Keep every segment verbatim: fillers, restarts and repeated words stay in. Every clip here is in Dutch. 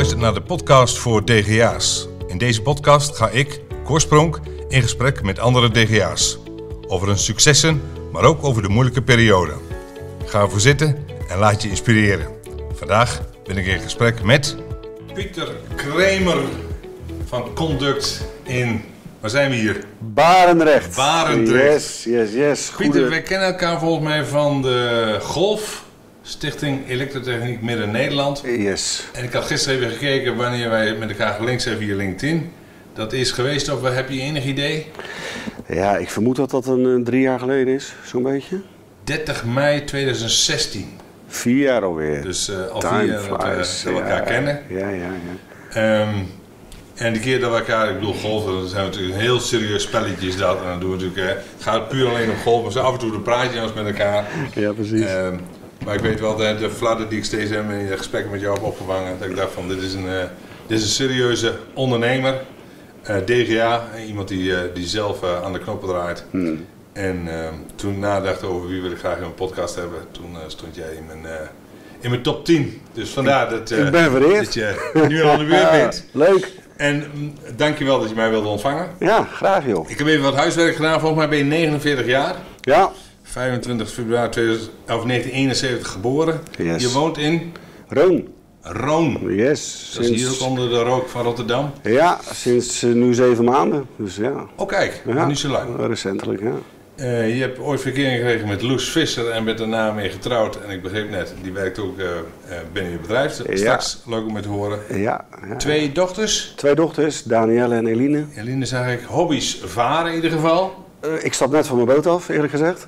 luistert naar de podcast voor D G A's. In deze podcast ga ik, Cor Spronk, in gesprek met andere D G A's. Over hun successen, maar ook over de moeilijke periode. Ga ervoor zitten en laat je inspireren. Vandaag ben ik in gesprek met Pieter Kramer van Conduct in... Waar zijn we hier? Barendrecht. Barendrecht. Yes, yes, yes. Pieter, Goede... wij kennen elkaar volgens mij van de Golf, Stichting Elektrotechniek Midden-Nederland. Yes. En ik had gisteren even gekeken wanneer wij met elkaar gelinkt zijn via LinkedIn. Dat is geweest, of heb je enig idee? Ja, ik vermoed dat dat een, een drie jaar geleden is, zo'n beetje. dertig mei tweeduizend zestien. Vier jaar alweer. Dus uh, al Time vier jaar dat we, flies. dat we elkaar ja, kennen. Ja, ja, ja. Um, en de keer dat we elkaar, ik bedoel golfen, dat zijn natuurlijk een heel serieus spelletje is dat. En dan doen we natuurlijk, uh, het gaat puur alleen om golf, maar zo af en toe een praatje eens met elkaar. Ja, precies. Um, maar ik weet wel, de, de fladder die ik steeds heb in de gesprekken met jou heb opgevangen, dat ik dacht van dit is een, uh, dit is een serieuze ondernemer. Uh, D G A, iemand die, uh, die zelf uh, aan de knoppen draait. Hmm. En uh, toen ik nadacht over wie wil ik graag in mijn podcast hebben, toen uh, stond jij in mijn, uh, in mijn top tien. Dus vandaar dat, uh, ik ben vereerd. dat je nu al aan de beurt bent. Ja, leuk. En um, dankjewel dat je mij wilde ontvangen. Ja, graag joh. Ik heb even wat huiswerk gedaan, volgens mij ben je negenenveertig jaar. Ja. vijfentwintig februari negentien eenenzeventig geboren. Yes. Je woont in Roon. Roon. Yes. Dat is hier ook onder de rook van Rotterdam. Ja, sinds uh, nu zeven maanden. Dus ja. Oh kijk, Ja. niet zo lang. Recentelijk, ja. Uh, je hebt ooit verkering gekregen met Loes Visser en bent daarna mee getrouwd. En ik begreep net, die werkt ook uh, uh, binnen je bedrijf. Ja. Straks leuk om mee te horen. Ja, ja. Twee dochters. Twee dochters, Danielle en Eline. Eline zag ik, hobby's varen in ieder geval. Uh, ik stap net van mijn boot af, eerlijk gezegd.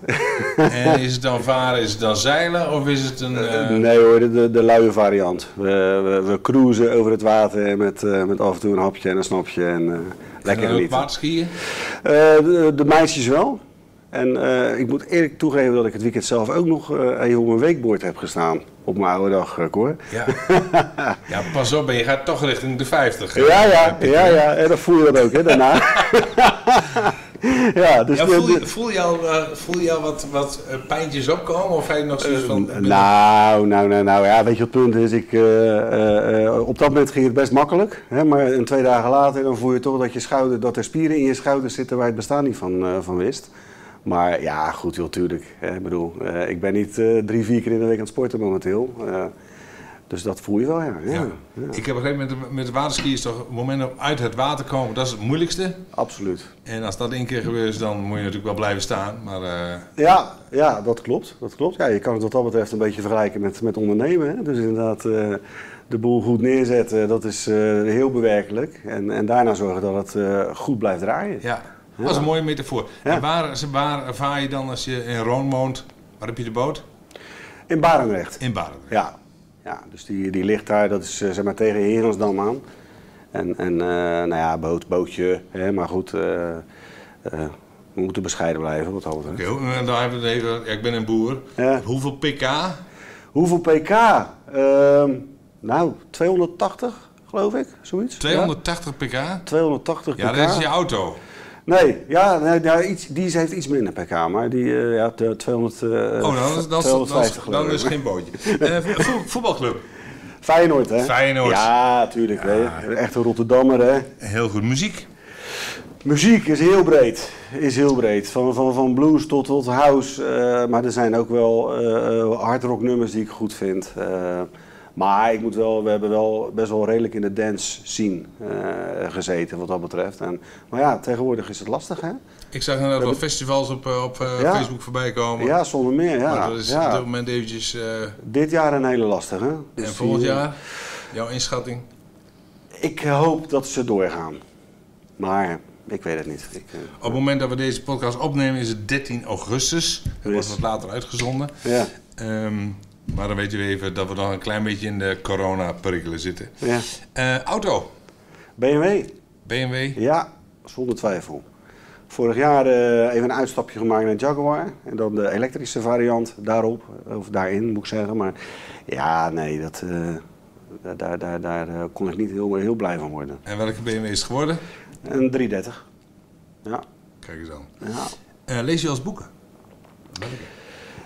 En is het dan varen, is het dan zeilen of is het een... Uh... Nee hoor, de, de, de luie variant. We, we, we cruisen over het water met, uh, met af en toe een hapje en een snapje en uh, lekker en ook genieten. waterskiën? Uh, de, de meisjes wel. En uh, ik moet eerlijk toegeven dat ik het weekend zelf ook nog uh, even op mijn weekboord heb gestaan. Op mijn oude dag, uh, Cor. Ja. Ja, pas op, en je gaat toch richting de vijftig. Ja, ja, ja, ja, en dan voel je dat ook, hè, daarna. Ja, dus ja, de, voel, je, de, voel je al, uh, voel je al wat, wat uh, pijntjes opkomen? Of heb je nog zoiets van... Uh, nou, nou, nou, nou, ja, weet je wat het punt is? Ik, uh, uh, uh, op dat moment ging het best makkelijk. Hè, maar een twee dagen later dan voel je toch dat, je schouder, dat er spieren in je schouders zitten waar je het bestaan niet van, uh, van wist. Maar ja, goed, heel tuurlijk. Hè, ik bedoel, uh, ik ben niet uh, drie, vier keer in de week aan het sporten momenteel. Uh, dus dat voel je wel, ja. ja, ja. ja. Ik heb begrepen, met, met waterski is toch het moment om uit het water komen, dat is het moeilijkste. Absoluut. En als dat één keer gebeurt is, dan moet je natuurlijk wel blijven staan. Maar, uh... ja, ja, dat klopt. Dat klopt. Ja, je kan het wat dat betreft een beetje vergelijken met, met ondernemen. Hè? Dus inderdaad, uh, de boel goed neerzetten, dat is uh, heel bewerkelijk. En, en daarna zorgen dat het uh, goed blijft draaien. Ja, dat is een mooie metafoor. Ja. En waar, waar vaar je dan als je in Roon woont? Waar heb je de boot? In Barendrecht. In Barendrecht. Ja. Ja, dus die, die ligt daar, dat is uh, zeg maar tegen Herensdam aan. En, en uh, nou ja, boot, bootje, hè, maar goed, uh, uh, we moeten bescheiden blijven wat dat betreft. Oké, okay, dan hebben we het even, ja, ik ben een boer. Ja. Hoeveel pk? Hoeveel pk? Uh, nou, tweehonderdtachtig geloof ik, zoiets. tweehonderdtachtig pk? tweehonderdtachtig pk. Ja, dat is je auto. Nee, ja, nee, ja iets, die heeft iets minder pk, maar die, uh, ja, tweehonderd, uh, oh, dan is, dan tweehonderdvijftig dan, dan is het geen bootje. uh, vo voetbalclub? Feyenoord, hè? Feyenoord. Ja, tuurlijk. Ja. Hè? Echt een Rotterdammer, hè? Heel goed. Muziek? Muziek is heel breed. Is heel breed. Van, van, van blues tot, tot house. Uh, maar er zijn ook wel uh, hardrock nummers die ik goed vind. Uh, maar ik moet wel, we hebben wel best wel redelijk in de dance scene uh, gezeten wat dat betreft. En, maar ja, tegenwoordig is het lastig, hè? Ik zag inderdaad wel festivals op, op uh, ja. Facebook voorbij komen. Ja, zonder meer, ja. Maar dat is ja. op dit moment eventjes... Uh... Dit jaar een hele lastige. Dus en volgend die, jaar? Jouw inschatting? Ik hoop dat ze doorgaan. Maar ik weet het niet. Ik, uh, op het moment dat we deze podcast opnemen is het dertien augustus. Dat wordt wat later uitgezonden. Ja. Um, maar dan weten we even dat we nog een klein beetje in de corona-perikelen zitten. Ja. Uh, auto? B M W. B M W? Ja, zonder twijfel. Vorig jaar uh, even een uitstapje gemaakt naar Jaguar. En dan de elektrische variant daarop. Of daarin moet ik zeggen. Maar ja, nee, dat, uh, daar, daar, daar uh, kon ik niet heel, heel blij van worden. En welke B M W is het geworden? Een driehonderddertig. Ja. Kijk eens aan. Ja. Uh, lees je als boeken? Welke?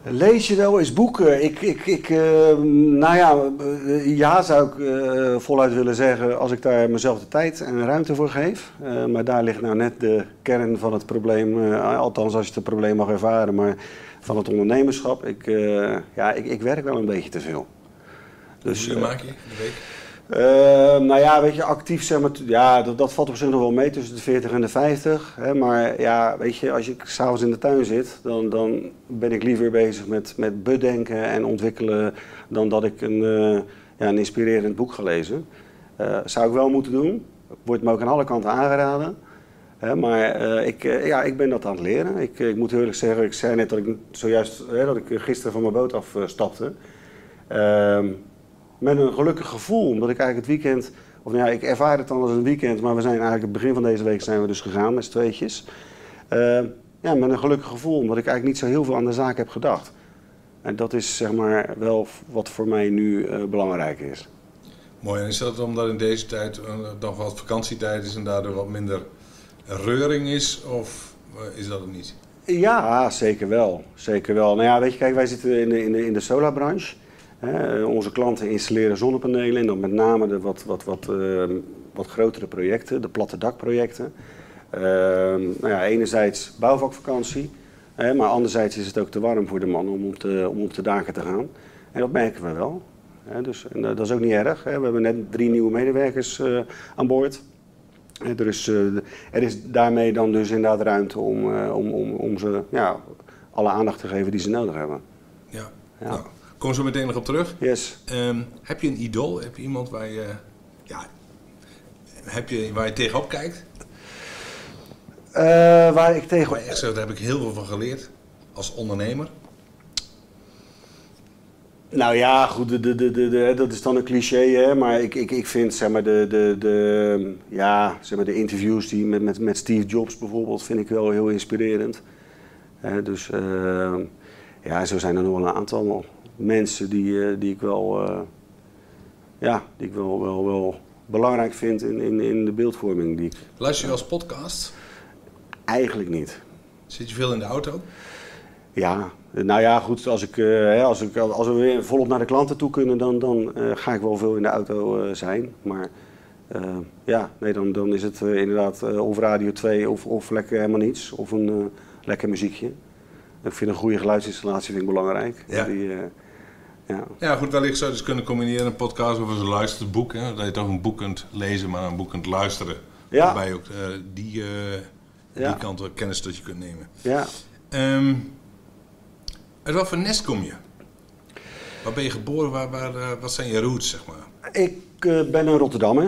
Lees je wel eens boeken? Ik, ik, ik, uh, nou ja, uh, ja zou ik uh, voluit willen zeggen als ik daar mezelf de tijd en ruimte voor geef. Uh, maar daar ligt nou net de kern van het probleem, uh, althans als je het probleem mag ervaren, maar van het ondernemerschap. Ik, uh, ja, ik, ik werk wel een beetje te veel. Dus, Hoeveel uh, maak je in de week? Uh, nou ja, weet je, actief zeg maar, ja, dat, dat valt op zich nog wel mee tussen de veertig en de vijftig. Hè, maar ja, weet je, als ik s'avonds in de tuin zit, dan, dan ben ik liever bezig met, met bedenken en ontwikkelen dan dat ik een, uh, ja, een inspirerend boek ga lezen. Uh, zou ik wel moeten doen, wordt me ook aan alle kanten aangeraden. Hè, maar uh, ik, uh, ja, ik ben dat aan het leren. Ik, ik moet eerlijk zeggen, ik zei net dat ik zojuist, hè, dat ik gisteren van mijn boot af uh, stapte. Uh, Met een gelukkig gevoel, omdat ik eigenlijk het weekend, of nou ja, ik ervaar het dan als een weekend, maar we zijn eigenlijk het begin van deze week zijn we dus gegaan met z'n tweetjes. Uh, ja, met een gelukkig gevoel, omdat ik eigenlijk niet zo heel veel aan de zaak heb gedacht. En dat is zeg maar wel wat voor mij nu uh, belangrijk is. Mooi, en is dat omdat in deze tijd uh, dan wat vakantietijd is en daardoor wat minder reuring is, of uh, is dat het niet? Ja, zeker wel. Zeker wel. Nou ja, weet je, kijk, wij zitten in de, in de, in de solarbranche. He, onze klanten installeren zonnepanelen en dan met name de wat, wat, wat, uh, wat grotere projecten, de platte dakprojecten. Uh, nou ja, enerzijds bouwvakvakantie, he, maar anderzijds is het ook te warm voor de mannen om op de, om op de daken te gaan. En dat merken we wel. He, dus, en dat is ook niet erg. He. We hebben net drie nieuwe medewerkers uh, aan boord. He, er, is, uh, er is daarmee dan dus inderdaad ruimte om, uh, om, om, om ze ja, alle aandacht te geven die ze nodig hebben. Ja, ja. Nou. Kom zo meteen nog op terug. Yes. Um, heb je een idool? Heb je iemand waar je, ja, heb je, waar je tegenop kijkt? Uh, waar ik tegenop... Echt zo, daar heb ik heel veel van geleerd als ondernemer. Nou ja, goed, de, de, de, de, dat is dan een cliché, hè, maar ik, ik, ik vind zeg maar, de, de, de, ja, zeg maar, de interviews die met, met, met Steve Jobs bijvoorbeeld, vind ik wel heel inspirerend. Uh, dus uh, ja, zo zijn er nog wel een aantal mensen die, uh, die ik wel, uh, ja, die ik wel, wel, wel belangrijk vind in, in, in de beeldvorming. Die ik, Luister je als podcast? Eigenlijk niet. Zit je veel in de auto? Ja, nou ja, goed, als, ik, uh, als, ik, als we weer volop naar de klanten toe kunnen, dan, dan uh, ga ik wel veel in de auto uh, zijn. Maar uh, ja, nee, dan, dan is het uh, inderdaad uh, of Radio twee of, of lekker helemaal niets. Of een uh, lekker muziekje. Ik vind een goede geluidsinstallatie vind ik belangrijk. Ja. Die, uh, ja. ja, goed, wellicht zou je dus kunnen combineren een podcast of een luisterd boek. Hè? Dat je toch een boek kunt lezen, maar een boek kunt luisteren. Ja. Waarbij je ook uh, die, uh, die ja. kant kennis tot je kunt nemen. Ja. Um, uit wat voor nest kom je? Waar ben je geboren? Waar, waar, uh, wat zijn je roots, zeg maar? Ik uh, ben een Rotterdammer.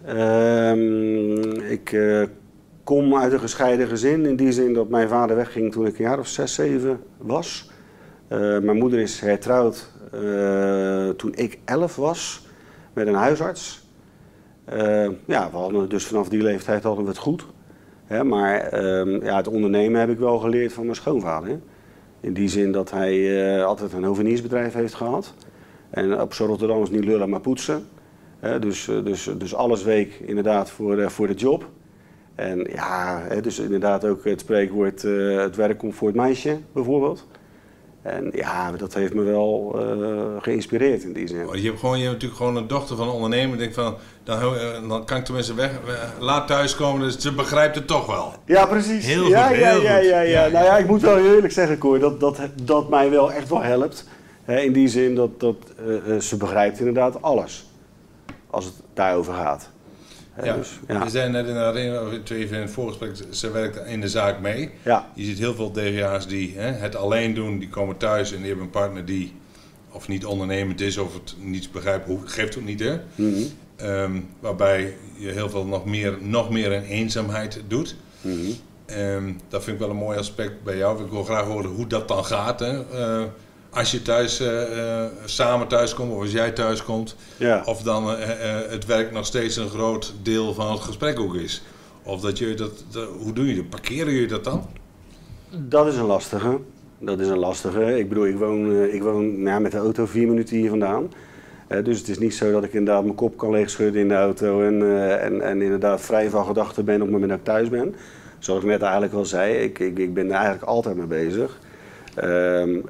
Uh, ik uh, kom uit een gescheiden gezin. In die zin dat mijn vader wegging toen ik een jaar of zes, zeven was. Uh, mijn moeder is hertrouwd uh, toen ik elf was met een huisarts. Uh, ja, we hadden dus vanaf die leeftijd hadden we het goed. Hè, maar uh, ja, het ondernemen heb ik wel geleerd van mijn schoonvader. Hè. In die zin dat hij uh, altijd een hoveniersbedrijf heeft gehad. En op zo'n Rotterdam is niet lullen maar poetsen. Hè, dus, dus, dus alles week inderdaad voor, uh, voor de job. En ja, hè, dus inderdaad ook het spreekwoord uh, het werk komt voor het meisje bijvoorbeeld. En ja, dat heeft me wel uh, geïnspireerd in die zin. Oh, je, hebt gewoon, je hebt natuurlijk gewoon een dochter van een ondernemer. Denk van, dan, dan kan ik tenminste weg, laat thuiskomen, dus ze begrijpt het toch wel. Ja, precies. Heel ja, goed, ja, heel ja, goed. ja, ja, Ja, ja. Nou ja, ik moet wel heel eerlijk zeggen, Cor, dat, dat, dat mij wel echt wel helpt. Hè, in die zin dat, dat uh, ze begrijpt inderdaad alles. Als het daarover gaat. Hè, Ja, dus, ja. Je zei net in, de, even in het voorgesprek, ze werkt in de zaak mee. Ja. Je ziet heel veel D G A's die hè, het alleen doen, die komen thuis en die hebben een partner die of niet ondernemend is of het niets begrijpt, geeft het niet hè. Mm-hmm. Um, waarbij je heel veel nog meer, nog meer in eenzaamheid doet. Mm-hmm. Um, dat vind ik wel een mooi aspect bij jou. Ik wil graag horen hoe dat dan gaat. Hè. Uh, als je thuis uh, uh, samen thuis komt of als jij thuis komt. Ja. Of dan uh, uh, het werk nog steeds een groot deel van het gesprek ook is. Of dat je dat, dat hoe doe je dat? Parkeren je dat dan? Dat is een lastige. Dat is een lastige. Ik bedoel, ik woon, ik woon nou, met de auto vier minuten hier vandaan. Uh, dus het is niet zo dat ik inderdaad mijn kop kan leegschudden in de auto en, uh, en, en inderdaad vrij van gedachten ben op het moment dat ik thuis ben. Zoals ik net eigenlijk al zei, ik, ik, ik ben er eigenlijk altijd mee bezig. Um,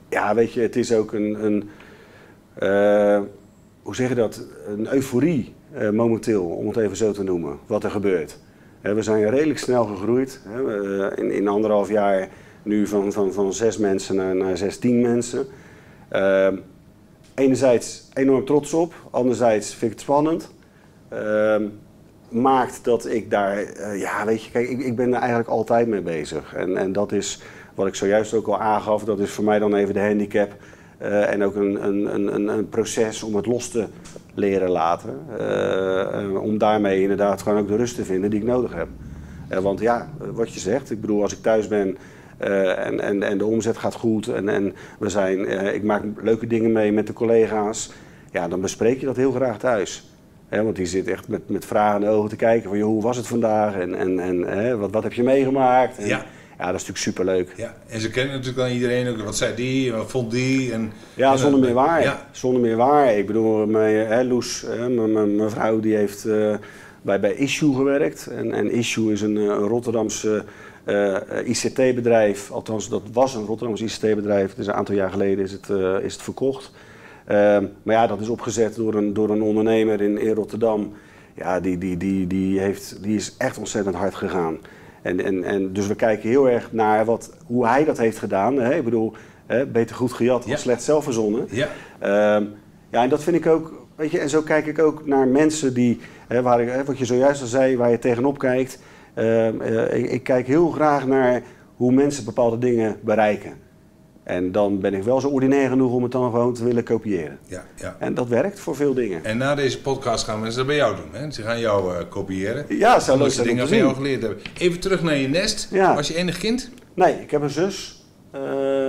ja, weet je, het is ook een, een uh, hoe zeg je dat, een euforie uh, momenteel, om het even zo te noemen, wat er gebeurt. Uh, we zijn redelijk snel gegroeid, uh, in, in anderhalf jaar nu van, van, van zes mensen naar, naar zestien mensen. Uh, enerzijds enorm trots op, anderzijds vind ik het spannend. Uh, maakt dat ik daar, uh, ja weet je, kijk, ik, ik ben er eigenlijk altijd mee bezig. En, en dat is wat ik zojuist ook al aangaf, dat is voor mij dan even de handicap. Uh, en ook een, een, een, een proces om het los te leren laten. Uh, uh, om daarmee inderdaad gewoon ook de rust te vinden die ik nodig heb. Uh, want ja, wat je zegt, ik bedoel als ik thuis ben uh, en, en, en de omzet gaat goed en, en we zijn, uh, ik maak leuke dingen mee met de collega's. Ja, dan bespreek je dat heel graag thuis. He, want die zit echt met, met vragen in de ogen te kijken van joh, hoe was het vandaag en, en, en he, wat, wat heb je meegemaakt? En, ja. Ja, dat is natuurlijk superleuk. Ja, en ze kennen natuurlijk dan iedereen ook. Wat zei die, wat vond die? En, ja, en zonder meer waar. Ja. Zonder meer waar. Ik bedoel, mijn, hè, Loes, mijn vrouw, die heeft uh, bij, bij Issue gewerkt. En, en Issue is een, een Rotterdamse uh, I C T-bedrijf. Althans, dat was een Rotterdamse I C T-bedrijf. Dus een aantal jaar geleden is het, uh, is het verkocht. Uh, maar ja, dat is opgezet door een, door een ondernemer in, in Rotterdam. Ja, die, die, die, die, heeft, die is echt ontzettend hard gegaan. En, en, en dus we kijken heel erg naar wat, hoe hij dat heeft gedaan. Hè? Ik bedoel, hè, beter goed gejat dan ja. slecht zelf verzonnen. Ja. Um, ja, en dat vind ik ook, weet je, en zo kijk ik ook naar mensen die, hè, waar ik, hè, wat je zojuist al zei, waar je tegenop kijkt. Uh, uh, ik, ik kijk heel graag naar hoe mensen bepaalde dingen bereiken. En dan ben ik wel zo ordinair genoeg om het dan gewoon te willen kopiëren. Ja, ja. En dat werkt voor veel dingen. En na deze podcast gaan mensen dat bij jou doen. Hè? Ze gaan jou uh, kopiëren. Ja, zou leuk zijn dingen van jou geleerd hebben. Even terug naar je nest. Ja. Was je enig kind? Nee, ik heb een zus. Uh,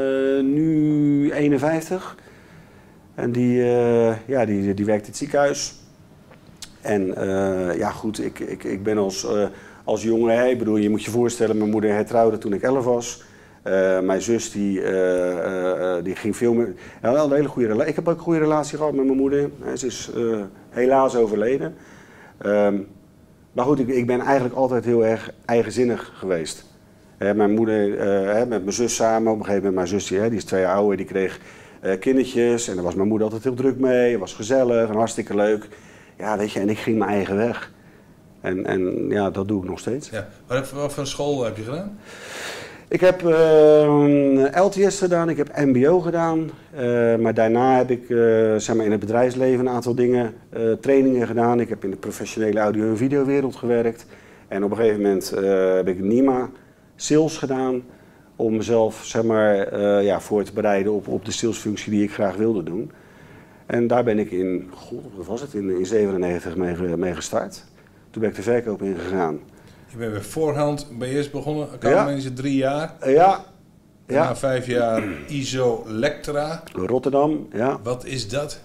nu eenenvijftig. En die, uh, ja, die, die werkt in het ziekenhuis. En uh, ja goed, ik, ik, ik ben als, uh, als jongen, hè, ik bedoel, je moet je voorstellen, mijn moeder hertrouwde toen ik elf was. Uh, mijn zus die, uh, uh, die ging veel meer. Ja, wel een hele goede relatie. Ik heb ook een goede relatie gehad met mijn moeder. Ze is uh, helaas overleden. Um, maar goed, ik, ik ben eigenlijk altijd heel erg eigenzinnig geweest. Uh, mijn moeder, uh, met mijn zus samen, op een gegeven moment mijn zus, die, die is twee jaar ouder, die kreeg uh, kindertjes. En daar was mijn moeder altijd heel druk mee. Het was gezellig en hartstikke leuk. Ja, weet je, en ik ging mijn eigen weg. En, en ja, dat doe ik nog steeds. Ja. Wat, wat voor school heb je gedaan? Ik heb uh, L T S gedaan, ik heb M B O gedaan, uh, maar daarna heb ik uh, zeg maar in het bedrijfsleven een aantal dingen, uh, trainingen gedaan. Ik heb in de professionele audio- en videowereld gewerkt en op een gegeven moment uh, heb ik NIMA sales gedaan om mezelf zeg maar, uh, ja, voor te bereiden op, op de salesfunctie die ik graag wilde doen. En daar ben ik in, god, wat was het, in, in zevenennegentig mee, mee gestart. Toen ben ik de verkoop ingegaan. Je bent bij Voorhand bij eerst begonnen, accountmanager ja. drie jaar. Ja. Daarna ja. vijf jaar Isolectra. Rotterdam, ja. Wat is dat?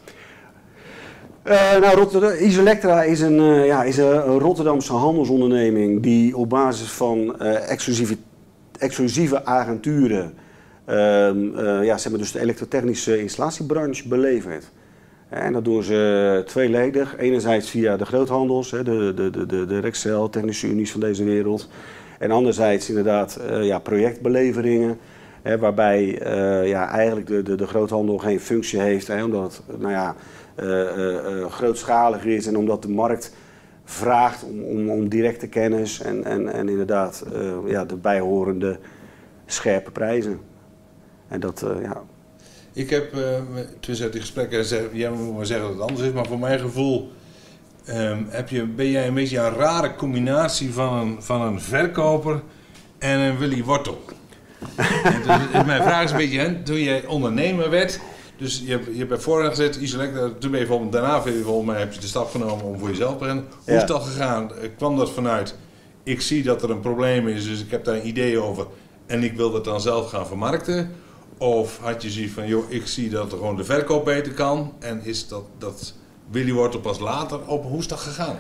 Uh, nou, Rotterdam, Isolectra is een, uh, ja, is een Rotterdamse handelsonderneming die op basis van uh, exclusieve, exclusieve agenturen uh, uh, ja, zeg maar dus de elektrotechnische installatiebranche belevert. En dat doen ze tweeledig. Enerzijds via de groothandels, de, de, de, de, de Rexel, technische unies van deze wereld. En anderzijds inderdaad uh, ja, projectbeleveringen. Hè, waarbij uh, ja, eigenlijk de, de, de groothandel geen functie heeft. Hè, omdat het nou ja, uh, uh, uh, grootschalig is en omdat de markt vraagt om, om, om directe kennis. En, en, en inderdaad uh, ja, de bijhorende scherpe prijzen. En dat, uh, ja... Ik heb uh, tussen die gesprekken gezegd, jij moet maar zeggen dat het anders is, maar voor mijn gevoel um, heb je, ben jij een beetje een rare combinatie van een, van een verkoper en een Willy Wortel. En dus, mijn vraag is een beetje, hè, toen jij ondernemer werd, dus je hebt, je hebt bij voorhand gezet, Isolectra, toen ben je volgens, daarna volgens mij heb je de stap genomen om voor jezelf te beginnen. Hoe ja. is dat gegaan? Kwam dat vanuit, ik zie dat er een probleem is, dus ik heb daar een idee over en ik wil dat dan zelf gaan vermarkten? Of had je zoiets van, joh, ik zie dat er gewoon de verkoop beter kan en is dat, dat Willy Wortel pas later op, hoe is dat gegaan?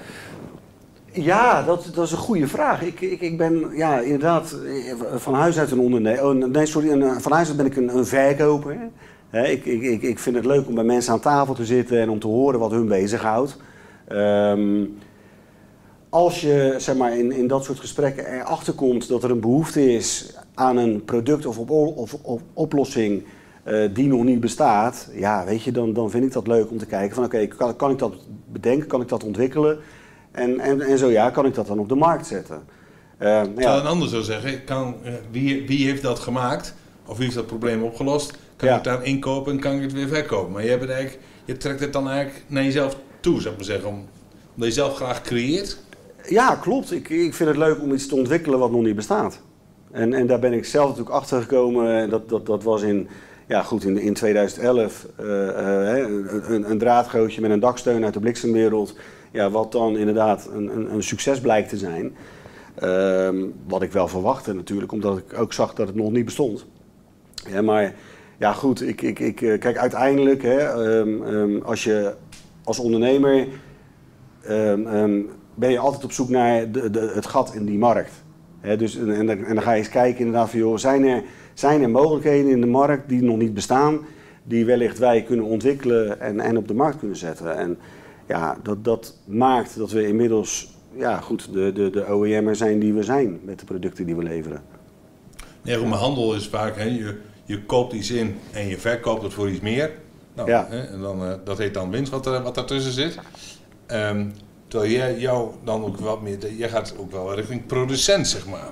Ja, dat, dat is een goede vraag. Ik, ik, ik ben ja, inderdaad van huis uit een ondernemer. Oh, nee, sorry, een, van huis uit ben ik een, een verkoper. He, ik, ik, ik vind het leuk om bij mensen aan tafel te zitten en om te horen wat hun bezighoudt. Um, als je zeg maar, in, in dat soort gesprekken erachter komt dat er een behoefte is aan een product of, op, of op oplossing uh, die nog niet bestaat, ja, weet je, dan, dan vind ik dat leuk om te kijken van oké, okay, kan, kan ik dat bedenken, kan ik dat ontwikkelen en, en, en zo ja, kan ik dat dan op de markt zetten. Uh, ja. Terwijl een ja. ander zou zeggen, kan, uh, wie, wie heeft dat gemaakt of wie heeft dat probleem opgelost, kan ja. ik het daar inkopen en kan ik het weer verkopen. Maar je, hebt het eigenlijk, je trekt het dan eigenlijk naar jezelf toe, zou ik maar zeggen, om, omdat je zelf graag creëert. Ja, klopt. Ik, ik vind het leuk om iets te ontwikkelen wat nog niet bestaat. En, en daar ben ik zelf natuurlijk achter gekomen. Dat, dat, dat was in, ja, goed, in, in tweeduizend elf uh, uh, een, een draadgootje met een daksteun uit de bliksemwereld. Ja, wat dan inderdaad een, een, een succes blijkt te zijn. Uh, wat ik wel verwachtte natuurlijk, omdat ik ook zag dat het nog niet bestond. Ja, maar ja, goed, ik, ik, ik, kijk, uiteindelijk, hè, um, um, als je als ondernemer um, um, ben je altijd op zoek naar de, de, het gat in die markt. He, dus, en, en, en dan ga je eens kijken inderdaad van, joh, zijn er, zijn er mogelijkheden in de markt die nog niet bestaan, die wellicht wij kunnen ontwikkelen en, en op de markt kunnen zetten. En ja, dat, dat maakt dat we inmiddels ja, goed, de, de, de O E M'er zijn die we zijn met de producten die we leveren. Nee, goed, maar handel is vaak, hè, je, je koopt iets in en je verkoopt het voor iets meer. Nou, ja. hè, en dan, uh, dat heet dan winst wat, er, wat daartussen zit. Um, terwijl jij jou dan ook wat meer, jij gaat ook wel richting producent, zeg maar.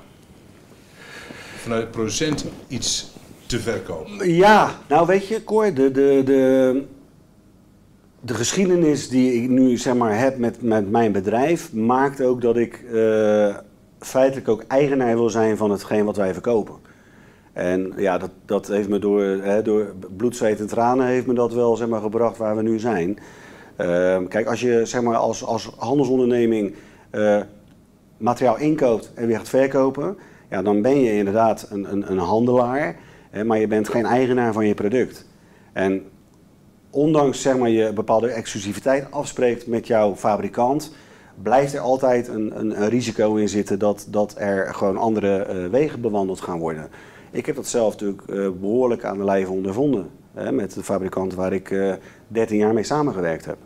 Vanuit producent iets te verkopen. Ja, nou weet je, Cor, de, de, de, de geschiedenis die ik nu zeg maar heb met, met mijn bedrijf maakt ook dat ik uh, feitelijk ook eigenaar wil zijn van hetgeen wat wij verkopen. En ja, dat, dat heeft me door, hè, door bloed, zweet en tranen heeft me dat wel zeg maar, gebracht waar we nu zijn. Uh, kijk, als je zeg maar, als, als handelsonderneming uh, materiaal inkoopt en weer gaat verkopen, ja, dan ben je inderdaad een, een, een handelaar, hè, maar je bent geen eigenaar van je product. En ondanks zeg maar, je bepaalde exclusiviteit afspreekt met jouw fabrikant, blijft er altijd een, een, een risico in zitten dat, dat er gewoon andere uh, wegen bewandeld gaan worden. Ik heb dat zelf natuurlijk uh, behoorlijk aan de lijve ondervonden. Hè, met de fabrikant waar ik uh, dertien jaar mee samengewerkt heb.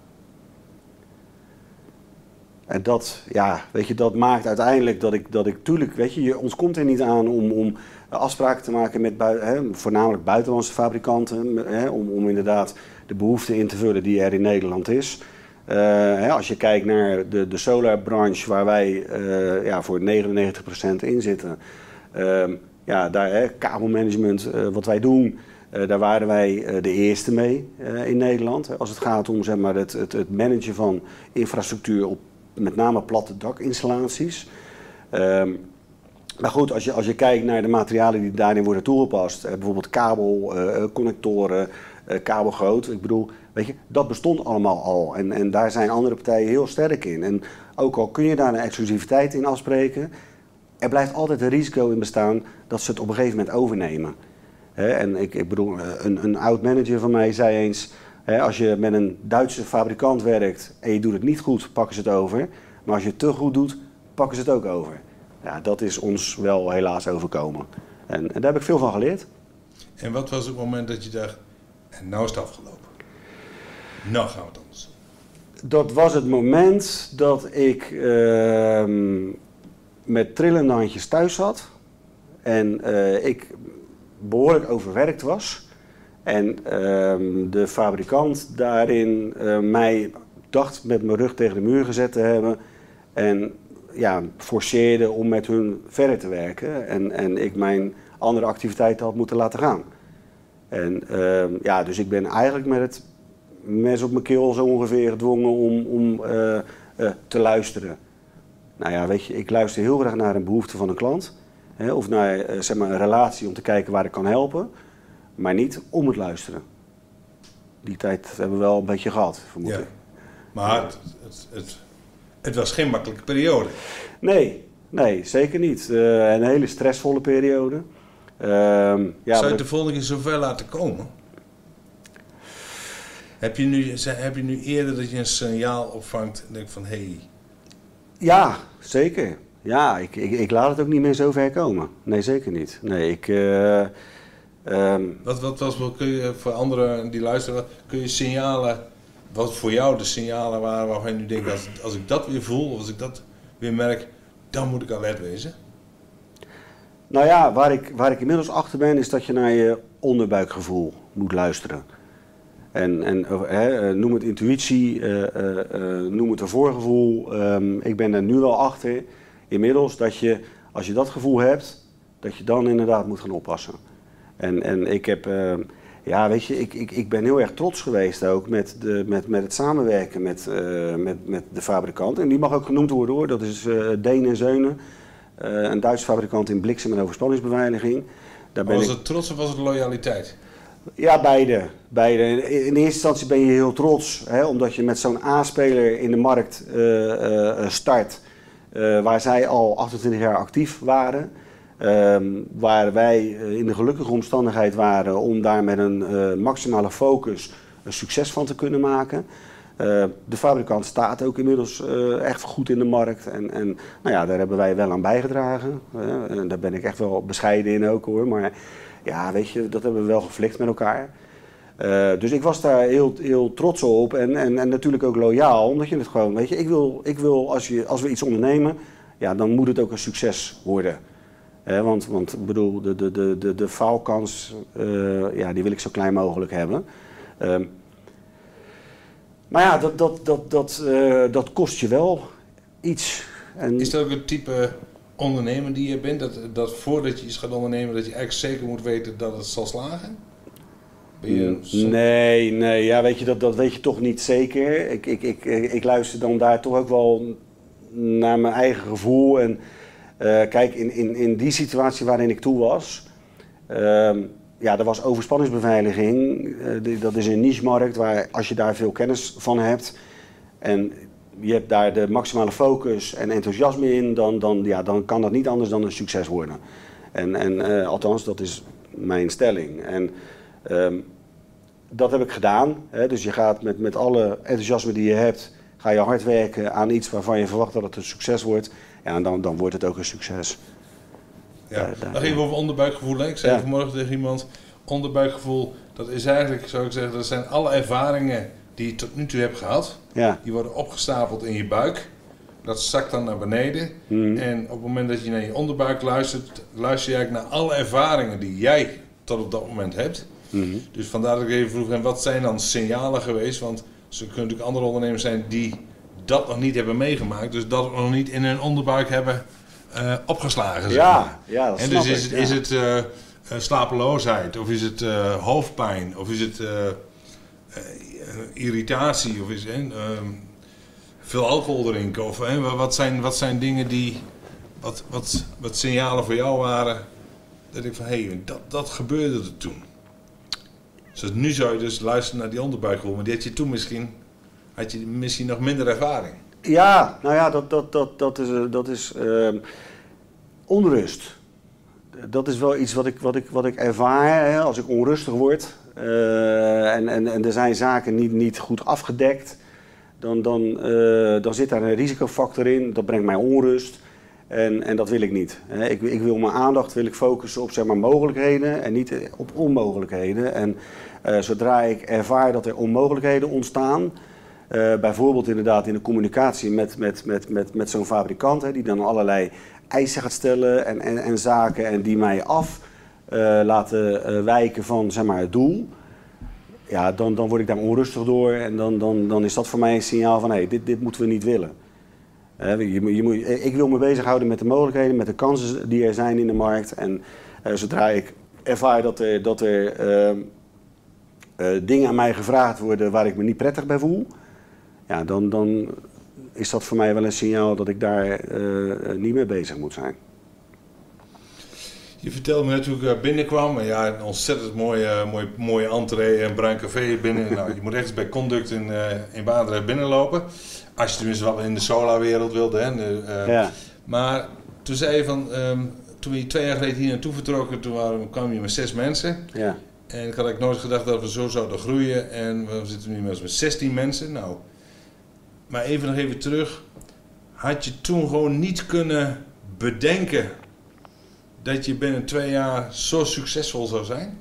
En dat, ja, weet je, dat maakt uiteindelijk dat ik, dat ik tuurlijk, weet je, je ontkomt er niet aan om, om afspraken te maken met bui, hè, voornamelijk buitenlandse fabrikanten, hè, om, om inderdaad de behoefte in te vullen die er in Nederland is. Uh, hè, als je kijkt naar de, de solarbranche waar wij uh, ja, voor negenennegentig procent in zitten, uh, ja, daar, hè, kabelmanagement, uh, wat wij doen, uh, daar waren wij uh, de eerste mee uh, in Nederland. Als het gaat om zeg maar, het, het, het managen van infrastructuur op met name platte dakinstallaties. Um, maar goed, als je, als je kijkt naar de materialen die daarin worden toegepast, uh, bijvoorbeeld kabel, uh, connectoren, uh, kabelgoot, ik bedoel, weet je, dat bestond allemaal al. En, en daar zijn andere partijen heel sterk in. En ook al kun je daar een exclusiviteit in afspreken, er blijft altijd een risico in bestaan dat ze het op een gegeven moment overnemen. He, en ik, ik bedoel, een, een oud manager van mij zei eens, he, als je met een Duitse fabrikant werkt en je doet het niet goed, pakken ze het over. Maar als je het te goed doet, pakken ze het ook over. Ja, dat is ons wel helaas overkomen. En, en daar heb ik veel van geleerd. En wat was het moment dat je dacht, en nou is het afgelopen? Nou gaan we het anders. Dat was het moment dat ik uh, met trillende handjes thuis zat. En uh, ik behoorlijk overwerkt was. En uh, de fabrikant daarin uh, mij dacht met mijn rug tegen de muur gezet te hebben. En ja, forceerde om met hun verder te werken. En, en ik mijn andere activiteiten had moeten laten gaan. En uh, ja, dus ik ben eigenlijk met het mes op mijn keel zo ongeveer gedwongen om, om uh, uh, te luisteren. Nou ja, weet je, ik luister heel graag naar een behoefte van een klant. Hè, of naar uh, zeg maar een relatie om te kijken waar ik kan helpen. Maar niet om het luisteren. Die tijd hebben we wel een beetje gehad, vermoed ja. ik. Maar het, het, het, het was geen makkelijke periode. Nee, nee, zeker niet. Uh, een hele stressvolle periode. Uh, ja, Zou je het de volgende keer zover laten komen? Heb je, nu, heb je nu eerder dat je een signaal opvangt en denkt van hé... Hey. Ja, zeker. Ja, ik, ik, ik laat het ook niet meer zo ver komen. Nee, zeker niet. Nee, ik... Uh, um... wat, wat was, wat kun je voor anderen die luisteren, kun je signalen, wat voor jou de signalen waren waarvan je nu denkt, als, als ik dat weer voel, of als ik dat weer merk, dan moet ik alert wezen? Nou ja, waar ik, waar ik inmiddels achter ben, is dat je naar je onderbuikgevoel moet luisteren. En, en uh, noem het intuïtie, uh, uh, uh, noem het een voorgevoel. Um, ik ben er nu wel achter, inmiddels, dat je, als je dat gevoel hebt, dat je dan inderdaad moet gaan oppassen. En, en ik heb, uh, ja weet je, ik, ik, ik ben heel erg trots geweest ook met, de, met, met het samenwerken met, uh, met, met de fabrikant. En die mag ook genoemd worden hoor, dat is uh, Deen en Zeunen, uh, een Duitse fabrikant in bliksem- en overspanningsbeveiliging. Daar ben was ik... het trots of was het loyaliteit? Ja, beide. beide. In eerste instantie ben je heel trots, hè, omdat je met zo'n A-speler in de markt uh, uh, start, uh, waar zij al achtentwintig jaar actief waren. Um, waar wij in de gelukkige omstandigheid waren om daar met een uh, maximale focus een succes van te kunnen maken. Uh, de fabrikant staat ook inmiddels uh, echt goed in de markt en, en nou ja, daar hebben wij wel aan bijgedragen. Uh, en daar ben ik echt wel bescheiden in ook hoor, maar ja, weet je, dat hebben we wel geflikt met elkaar. Uh, dus ik was daar heel, heel trots op en, en, en natuurlijk ook loyaal, omdat je het gewoon, weet je, ik wil, ik wil als, je, als we iets ondernemen, ja, dan moet het ook een succes worden. Uh, want, want ik bedoel, de, de, de, de, de faalkans, uh, ja, die wil ik zo klein mogelijk hebben. Uh, maar ja, dat, dat, dat, dat, uh, dat kost je wel iets. En is dat ook het type ondernemer die je bent? Dat, dat voordat je iets gaat ondernemen, dat je eigenlijk zeker moet weten dat het zal slagen? Ben je zo... Nee, nee, ja, weet je, dat, dat weet je toch niet zeker. Ik, ik, ik, ik luister dan daar toch ook wel naar mijn eigen gevoel. En uh, kijk, in, in, in die situatie waarin ik toe was, uh, ja, er was overspanningsbeveiliging. Uh, dat is een niche-markt waar als je daar veel kennis van hebt en je hebt daar de maximale focus en enthousiasme in, dan, dan, ja, dan kan dat niet anders dan een succes worden. En, en uh, althans, dat is mijn stelling. En um, dat heb ik gedaan. Hè? Dus je gaat met, met alle enthousiasme die je hebt, ga je hard werken aan iets waarvan je verwacht dat het een succes wordt. Ja, en dan, dan wordt het ook een succes. Ja, daar, daar, dan ging we over onderbuikgevoel. Hè? Ik zei ja. vanmorgen tegen iemand, onderbuikgevoel, dat is eigenlijk, zou ik zeggen, dat zijn alle ervaringen die je tot nu toe hebt gehad. Ja. Die worden opgestapeld in je buik. Dat zakt dan naar beneden. Mm. En op het moment dat je naar je onderbuik luistert, luister je eigenlijk naar alle ervaringen die jij tot op dat moment hebt. Mm-hmm. Dus vandaar dat ik even vroeg, en wat zijn dan signalen geweest? Want er kunnen natuurlijk andere ondernemers zijn die dat nog niet hebben meegemaakt. Dus dat nog niet in hun onderbuik hebben uh, opgeslagen. Ja, ja, dat en snap dus is ik, het, ja. is het uh, uh, slapeloosheid, of is het uh, hoofdpijn, of is het uh, uh, irritatie, of is het uh, veel alcohol drinken? Of, uh, wat, zijn, wat zijn dingen die, wat, wat, wat signalen voor jou waren? Dat ik van, hé, hey, dat, dat gebeurde er toen. Dus nu zou je dus luisteren naar die onderbuikgevoel, maar die had je toen misschien, had je misschien nog minder ervaring. Ja, nou ja, dat, dat, dat, dat is, dat is uh, onrust. Dat is wel iets wat ik, wat ik, wat ik ervaar hè, als ik onrustig word. Uh, en, en, en er zijn zaken niet, niet goed afgedekt. Dan, dan, uh, dan zit daar een risicofactor in, dat brengt mij onrust. En, en dat wil ik niet. Ik, ik wil mijn aandacht wil ik focussen op zeg maar, mogelijkheden en niet op onmogelijkheden. En uh, zodra ik ervaar dat er onmogelijkheden ontstaan, uh, bijvoorbeeld inderdaad in de communicatie met, met, met, met, met zo'n fabrikant, hè, die dan allerlei eisen gaat stellen en, en, en zaken en die mij af uh, laten uh, wijken van zeg maar, het doel. Ja, dan, dan word ik daar onrustig door en dan, dan, dan is dat voor mij een signaal van hé, hey, dit, dit moeten we niet willen. Uh, je, je moet, ik wil me bezighouden met de mogelijkheden, met de kansen die er zijn in de markt. En uh, zodra ik ervaar dat er, dat er uh, uh, dingen aan mij gevraagd worden waar ik me niet prettig bij voel, ja, dan, dan is dat voor mij wel een signaal dat ik daar uh, niet mee bezig moet zijn. Je vertelde me net hoe ik uh, binnenkwam. Ja, een ontzettend mooie, mooie, mooie entree en bruin café binnen. Nou, je moet rechts bij Conduct in, uh, in Baandrecht binnenlopen. Als je tenminste wel in de solarwereld wilde. Hè. De, uh, ja. Maar toen zei je van, um, toen we twee jaar geleden hier naartoe vertrokken, toen waren, kwamen je met zes mensen. Ja. En ik had eigenlijk nooit gedacht dat we zo zouden groeien. En we zitten nu met zestien mensen. Nou, maar even nog even terug. Had je toen gewoon niet kunnen bedenken dat je binnen twee jaar zo succesvol zou zijn?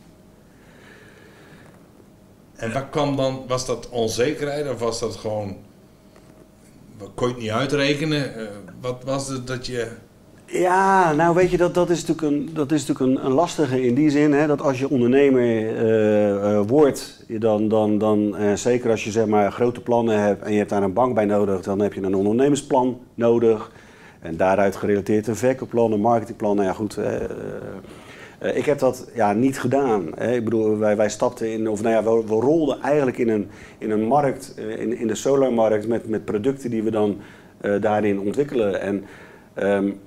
En wat kwam dan, was dat onzekerheid of was dat gewoon, kon je het niet uitrekenen? Uh, wat was het dat je Ja, nou weet je, dat, dat is natuurlijk, een, dat is natuurlijk een, een lastige in die zin, hè, dat als je ondernemer uh, uh, wordt, dan, dan, dan uh, zeker als je zeg maar grote plannen hebt en je hebt daar een bank bij nodig, dan heb je een ondernemersplan nodig. En daaruit gerelateerd een verkoopplan, een marketingplan. Nou ja, goed. Uh, uh, ik heb dat ja, niet gedaan. Hè. Ik bedoel, wij, wij stapten in, of nou ja, we, we rolden eigenlijk in een, in een markt, uh, in, in de solarmarkt met, met producten die we dan uh, daarin ontwikkelen. En, um,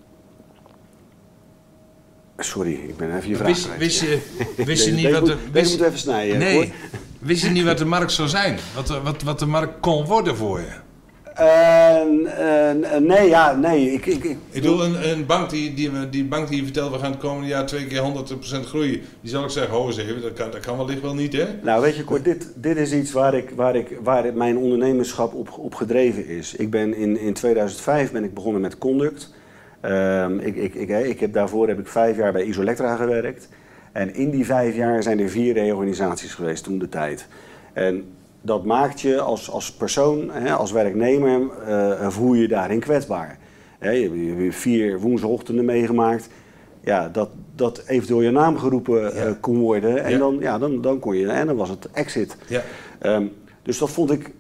sorry, ik ben even je vraag wist, wist je, wist je niet deze, wat de, moet, wist, deze moet even snijden. Nee, hoor. wist je niet wat de markt zou zijn? Wat, wat, wat de markt kon worden voor je? Uh, uh, nee, ja, nee. Ik, ik, ik, ik bedoel, een, een bank die, die, die bank die je vertelt, we gaan het komende jaar twee keer honderd procent groeien. Die zal ik zeggen, ho eens even, dat kan, dat kan wellicht wel niet, hè? Nou, weet je, Cor, dit, dit is iets waar, ik, waar, ik, waar mijn ondernemerschap op, op gedreven is. Ik ben in, in tweeduizend vijf ben ik begonnen met Conduct. Um, ik, ik, ik, ik heb, daarvoor heb ik vijf jaar bij Isolectra gewerkt. En in die vijf jaar zijn er vier reorganisaties geweest toen de tijd. En dat maakt je als, als persoon, hè, als werknemer, uh, voel je je daarin kwetsbaar. Hè, je hebt vier woensdagochtenden meegemaakt. Ja, dat, dat eventueel je naam geroepen uh, ja. kon worden. En ja. dan, ja, dan, dan kon je, en dan was het exit. Ja. Um, dus dat vond ik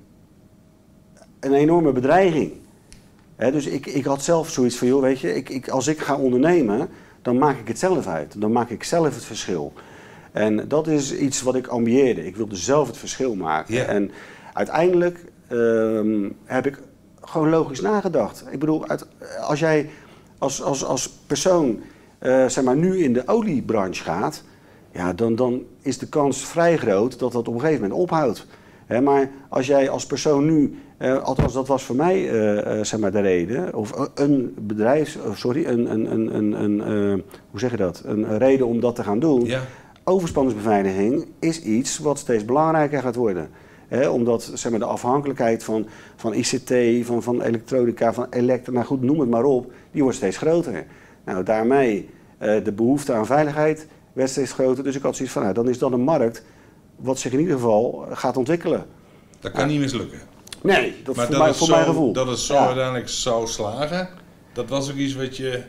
een enorme bedreiging. Hè, dus ik, ik had zelf zoiets van, joh, weet je, ik, ik, als ik ga ondernemen, dan maak ik het zelf uit. Dan maak ik zelf het verschil. En dat is iets wat ik ambieerde. Ik wilde zelf het verschil maken. Yeah. En uiteindelijk um, heb ik gewoon logisch nagedacht. Ik bedoel, uit, als jij als, als, als persoon uh, zeg maar, nu in de oliebranche gaat, ja, dan, dan is de kans vrij groot dat dat op een gegeven moment ophoudt. He, maar als jij als persoon nu, uh, althans dat was voor mij uh, uh, zeg maar de reden, of een bedrijf, oh, sorry, een, een, een, een, een uh, hoe zeg je dat, een reden om dat te gaan doen. Ja. Overspanningsbeveiliging is iets wat steeds belangrijker gaat worden. He, omdat zeg maar, de afhankelijkheid van, van I C T, van, van elektronica, van elektra, nou goed, noem het maar op, die wordt steeds groter. Nou, daarmee uh, de behoefte aan veiligheid werd steeds groter. Dus ik had zoiets van, nou, dan is dat een markt wat zich in ieder geval gaat ontwikkelen. Dat kan ja. niet mislukken. Nee, dat maar voor, dat mij, voor zo, mijn gevoel. Dat het zo ja. uiteindelijk zou slagen, dat was ook iets wat je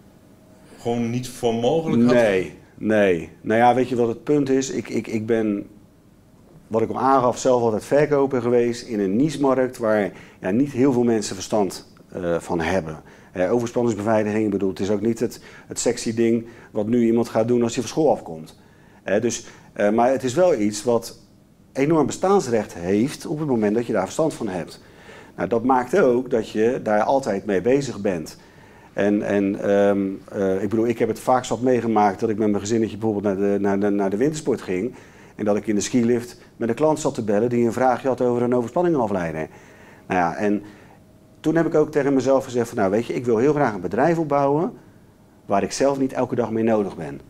gewoon niet voor mogelijk had? Nee, nee. Nou ja, weet je wat het punt is? Ik, ik, ik ben, wat ik al aangaf, zelf altijd verkoper geweest in een niche-markt waar ja, niet heel veel mensen verstand uh, van hebben. Uh, overspanningsbeveiliging, ik bedoel, het is ook niet het, het sexy ding wat nu iemand gaat doen als hij van school afkomt. Uh, dus, uh, maar het is wel iets wat enorm bestaansrecht heeft op het moment dat je daar verstand van hebt. Nou, dat maakt ook dat je daar altijd mee bezig bent. En, en um, uh, ik bedoel, ik heb het vaak zat meegemaakt dat ik met mijn gezinnetje bijvoorbeeld naar de, naar, de, naar de wintersport ging. En dat ik in de skilift met een klant zat te bellen die een vraagje had over een overspanningafleider. Nou ja, en toen heb ik ook tegen mezelf gezegd van, nou weet je, ik wil heel graag een bedrijf opbouwen waar ik zelf niet elke dag mee nodig ben.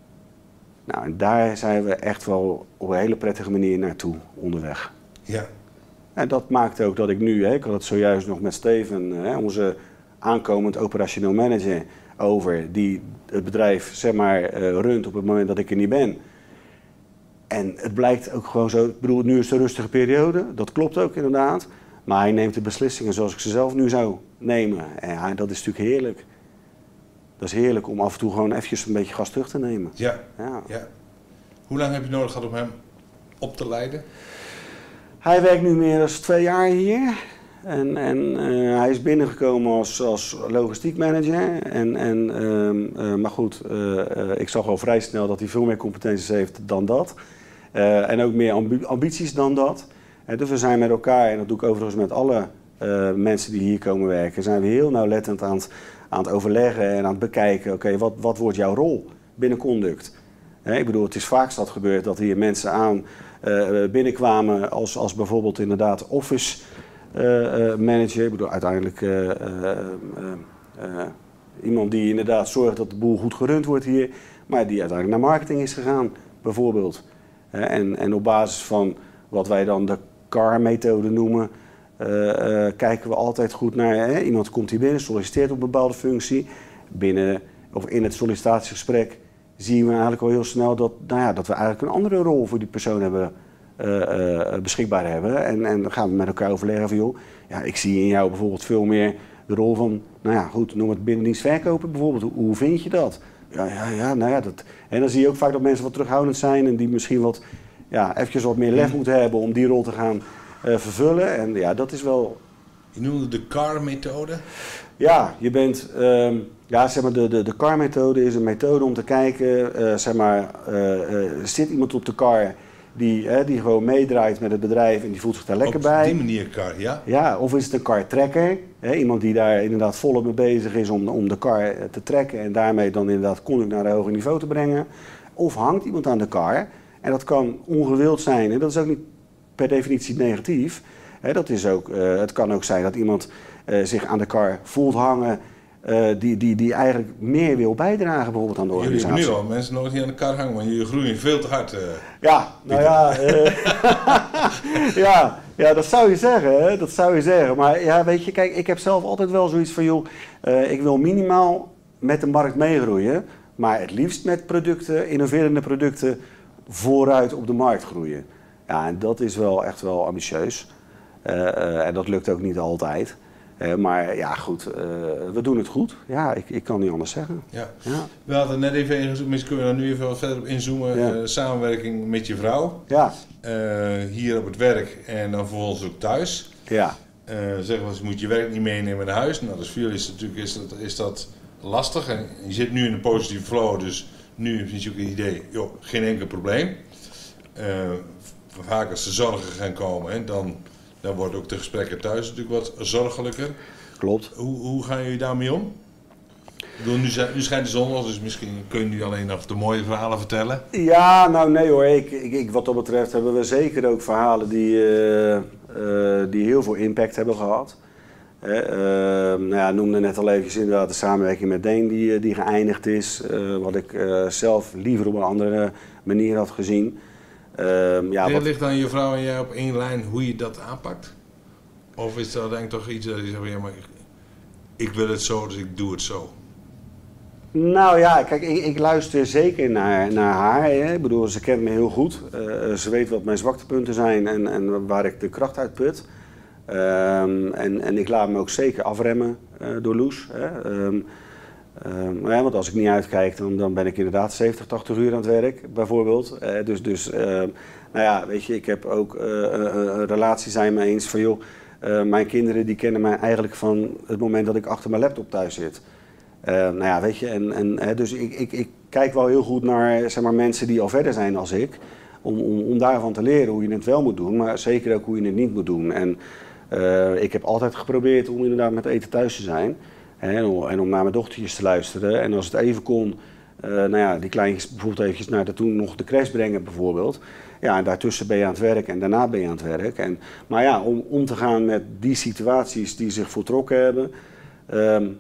Nou, en daar zijn we echt wel op een hele prettige manier naartoe onderweg. Ja. En dat maakt ook dat ik nu, hè, ik had het zojuist nog met Steven, hè, onze aankomend operationeel manager, over, die het bedrijf zeg maar uh, runt op het moment dat ik er niet ben. En het blijkt ook gewoon zo, ik bedoel, nu is het een rustige periode, dat klopt ook inderdaad. Maar hij neemt de beslissingen zoals ik ze zelf nu zou nemen. En ja, dat is natuurlijk heerlijk. Dat is heerlijk om af en toe gewoon eventjes een beetje gas terug te nemen. Ja. Ja. ja. Hoe lang heb je nodig gehad om hem op te leiden? Hij werkt nu meer dan twee jaar hier. En, en uh, hij is binnengekomen als, als logistiek manager. En, en, uh, uh, maar goed, uh, uh, ik zag al vrij snel dat hij veel meer competenties heeft dan dat. Uh, en ook meer ambi ambities dan dat. Uh, dus we zijn met elkaar, en dat doe ik overigens met alle uh, mensen die hier komen werken, zijn we heel nauwlettend aan het, aan het overleggen en aan het bekijken. Oké, okay, wat, wat wordt jouw rol binnen Conduct? Uh, ik bedoel, het is vaak dat gebeurd dat hier mensen aan uh, binnenkwamen als, als bijvoorbeeld inderdaad office Uh, uh, manager, ik bedoel uiteindelijk uh, uh, uh, uh, iemand die inderdaad zorgt dat de boel goed gerund wordt hier, maar die uiteindelijk naar marketing is gegaan, bijvoorbeeld. Uh, en, en op basis van wat wij dan de C A R-methode noemen, uh, uh, kijken we altijd goed naar, hè, iemand komt hier binnen, solliciteert op een bepaalde functie, binnen of in het sollicitatiegesprek zien we eigenlijk al heel snel dat, nou ja, dat we eigenlijk een andere rol voor die persoon hebben Uh, uh, beschikbaar hebben. En, en dan gaan we met elkaar overleggen van, joh, ja, ik zie in jou bijvoorbeeld veel meer de rol van, nou ja, goed, noem het binnendienst verkopen bijvoorbeeld. Hoe, hoe vind je dat? Ja, ja, ja, nou ja, dat... En dan zie je ook vaak dat mensen wat terughoudend zijn en die misschien wat, ja, eventjes wat meer lef moeten hebben om die rol te gaan uh, vervullen. En ja, dat is wel... Je noemde de C A R-methode? Ja, je bent, um, ja, zeg maar, de, de, de C A R-methode is een methode om te kijken, uh, zeg maar, uh, uh, zit iemand op de C A R die, uh, die gewoon meedraait met het bedrijf en die voelt zich daar lekker op bij. Op die manier C A R, ja? Ja, of is het een C A R-trekker, hè, iemand die daar inderdaad volop mee bezig is om, om de C A R te trekken en daarmee dan inderdaad conduct naar een hoger niveau te brengen. Of hangt iemand aan de C A R en dat kan ongewild zijn en dat is ook niet per definitie negatief. Hè, dat is ook, uh, het kan ook zijn dat iemand uh, zich aan de C A R voelt hangen, uh, die, die, die eigenlijk meer wil bijdragen bijvoorbeeld aan de organisatie. Jullie hebben nu al mensen nog niet aan de C A R hangen, want jullie groeien veel te hard. Uh, ja, nou ja, uh, ja, ja, dat zou je zeggen, hè? Dat zou je zeggen. Maar ja, weet je, kijk, ik heb zelf altijd wel zoiets van, joh, uh, ik wil minimaal met de markt meegroeien, maar het liefst met producten, innoverende producten, vooruit op de markt groeien. Ja, en dat is wel echt wel ambitieus. Uh, uh, en dat lukt ook niet altijd. Uh, maar ja, goed, uh, we doen het goed. Ja, ik, ik kan niet anders zeggen. Ja. Ja. We hadden net even ingezoomd, misschien kunnen we daar nu even wat verder op inzoomen. Ja. Uh, samenwerking met je vrouw. Ja. Uh, hier op het werk en dan vervolgens ook thuis. Ja. Uh, zeggen we eens, je moet je werk niet meenemen naar huis. Nou, dus voor jullie is, natuurlijk, is, dat, is dat lastig. En je zit nu in een positieve flow, dus nu heb je ook een idee, joh, geen enkel probleem. Uh, vaak als de zorgen gaan komen, hè, dan... Dan worden ook de gesprekken thuis natuurlijk wat zorgelijker. Klopt. Hoe, hoe gaan jullie daarmee om? Ik bedoel, nu, nu schijnt de zon, dus misschien kun je nu alleen nog de mooie verhalen vertellen. Ja, nou nee hoor. Ik, ik, ik, wat dat betreft hebben we zeker ook verhalen die, uh, uh, die heel veel impact hebben gehad. Uh, uh, nou ja, noemde net al even inderdaad de samenwerking met Deen die, die geëindigd is. Uh, wat ik uh, zelf liever op een andere manier had gezien. Uh, ja, wat... Ligt dan je vrouw en jij op één lijn hoe je dat aanpakt? Of is dat denk ik toch iets dat je zegt, ja, maar ik, ik wil het zo, dus ik doe het zo? Nou ja, kijk, ik, ik luister zeker naar, naar haar. Hè. Ik bedoel, ze kent me heel goed. Uh, ze weet wat mijn zwaktepunten zijn en, en waar ik de kracht uit put. Um, en, en ik laat me ook zeker afremmen uh, door Loes. Hè. Um, Um, ja, want als ik niet uitkijk, dan, dan ben ik inderdaad zeventig, tachtig uur aan het werk, bijvoorbeeld. Uh, dus, dus uh, nou ja, weet je, ik heb ook uh, een, een relatie zijn me eens van, joh, uh, mijn kinderen die kennen mij eigenlijk van het moment dat ik achter mijn laptop thuis zit. Uh, nou ja, weet je, en, en uh, dus ik, ik, ik kijk wel heel goed naar, zeg maar, mensen die al verder zijn als ik, om, om, om daarvan te leren hoe je het wel moet doen, maar zeker ook hoe je het niet moet doen. En uh, ik heb altijd geprobeerd om inderdaad met eten thuis te zijn. En om naar mijn dochtertjes te luisteren. En als het even kon, uh, nou ja, die kleintjes bijvoorbeeld eventjes naar de, toen nog de crash brengen bijvoorbeeld. Ja, en daartussen ben je aan het werk en daarna ben je aan het werk. En, maar ja, om om te gaan met die situaties die zich voltrokken hebben, um,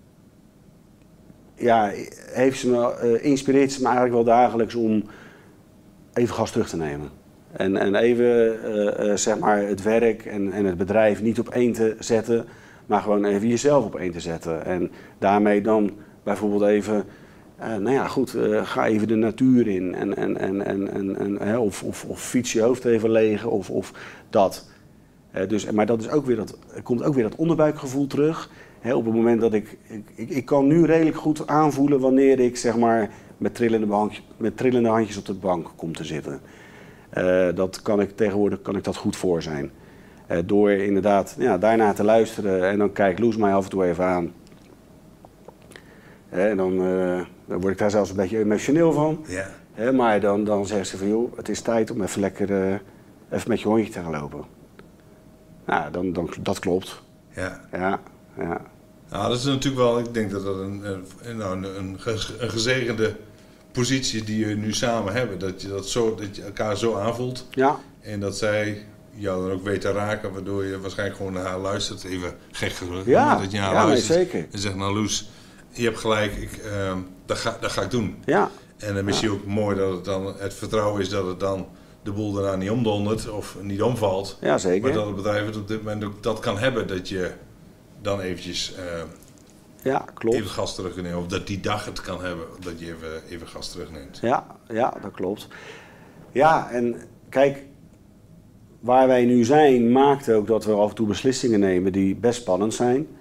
ja, heeft ze me, uh, inspireert ze me eigenlijk wel dagelijks om even gas terug te nemen. En, en even uh, uh, zeg maar het werk en, en het bedrijf niet op één te zetten, maar gewoon even jezelf op één te zetten. En daarmee dan bijvoorbeeld even, uh, nou ja goed, uh, ga even de natuur in. En, en, en, en, en, en, hè, of, of, of fiets je hoofd even leeg, of, of dat. Uh, dus, maar dat is ook weer dat, er komt ook weer dat onderbuikgevoel terug. Hè, op het moment dat ik, ik, ik... Ik kan nu redelijk goed aanvoelen wanneer ik zeg maar met trillende, bank, met trillende handjes op de bank kom te zitten. Uh, dat kan ik tegenwoordig kan ik dat goed voor zijn. Uh, door inderdaad ja, daarna te luisteren en dan kijkt Loes mij af en toe even aan. Uh, en dan, uh, dan word ik daar zelfs een beetje emotioneel van. Ja. Uh, maar dan, dan zegt ze van, joh, het is tijd om even lekker uh, even met je hondje te gaan lopen. Nou, dan, dan, dat klopt. Ja. Ja, ja. Nou, dat is natuurlijk wel, ik denk dat dat een, een, nou, een, een, een gezegende positie die je nu samen hebben. Dat je, dat zo, dat je elkaar zo aanvoelt. Ja. En dat zij jou dan ook weet te raken, waardoor je waarschijnlijk gewoon naar haar luistert. Even gek gezegd. Ja, dat je naar haar ja, nee, luistert. zeker. En zegt, nou Loes, je hebt gelijk, ik, uh, dat, ga, dat ga ik doen. Ja. En dan is het ja. ook mooi dat het dan het vertrouwen is dat het dan de boel daarna niet omdondert of niet omvalt. Ja, zeker. Maar dat het bedrijf het op dit moment ook dat kan hebben, dat je dan eventjes uh, ja, klopt. even gas terugneemt. Of dat die dag het kan hebben, dat je even, even gas terugneemt. Ja, ja, dat klopt. Ja, en kijk, waar wij nu zijn maakt ook dat we af en toe beslissingen nemen die best spannend zijn.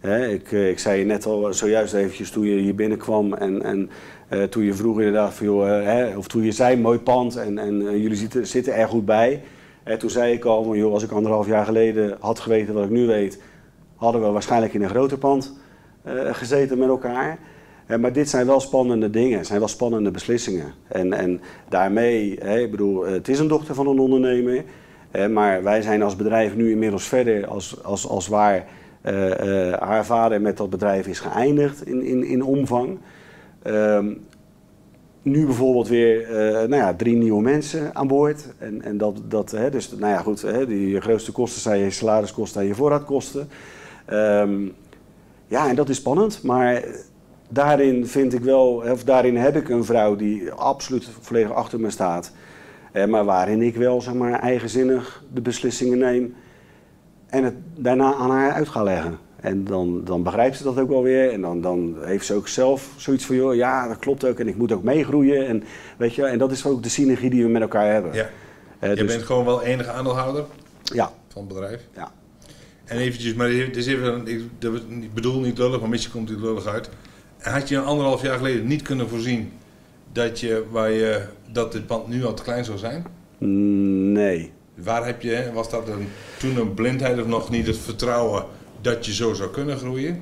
Hè, ik, ik zei je net al zojuist eventjes toen je hier binnenkwam en, en uh, toen je vroeg inderdaad van joh, uh, hè, of toen je zei mooi pand en, en uh, jullie zitten, zitten er goed bij. Hè, toen zei ik al van joh, als ik anderhalf jaar geleden had geweten wat ik nu weet, hadden we waarschijnlijk in een groter pand uh, gezeten met elkaar. Uh, maar dit zijn wel spannende dingen, het zijn wel spannende beslissingen. En, en daarmee, hè, ik bedoel, het is een dochter van een ondernemer, uh, maar wij zijn als bedrijf nu inmiddels verder als, als, als waar uh, uh, haar vader met dat bedrijf is geëindigd in, in, in omvang. Uh, nu bijvoorbeeld weer uh, nou ja, drie nieuwe mensen aan boord. En, en dat, dat, hè, dus nou ja, goed, hè, die grootste kosten zijn je salariskosten en je voorraadkosten. Um, ja, en dat is spannend, maar daarin vind ik wel, of daarin heb ik een vrouw die absoluut volledig achter me staat. Eh, maar waarin ik wel, zeg maar, eigenzinnig de beslissingen neem en het daarna aan haar uit ga leggen. En dan, dan begrijpt ze dat ook wel weer en dan, dan heeft ze ook zelf zoiets van, joh, ja, dat klopt ook en ik moet ook meegroeien. En, weet je, en dat is ook de synergie die we met elkaar hebben. Ja. Eh, je dus, bent gewoon wel enige aandeelhouder ja. van het bedrijf? Ja. En eventjes, maar dit is even, ik, ik bedoel niet lullig, maar misschien komt het lullig uit. Had je een anderhalf jaar geleden niet kunnen voorzien dat, je, waar je, dat dit pand nu al te klein zou zijn? Nee. Waar heb je, was dat een, toen een blindheid of nog niet het vertrouwen dat je zo zou kunnen groeien?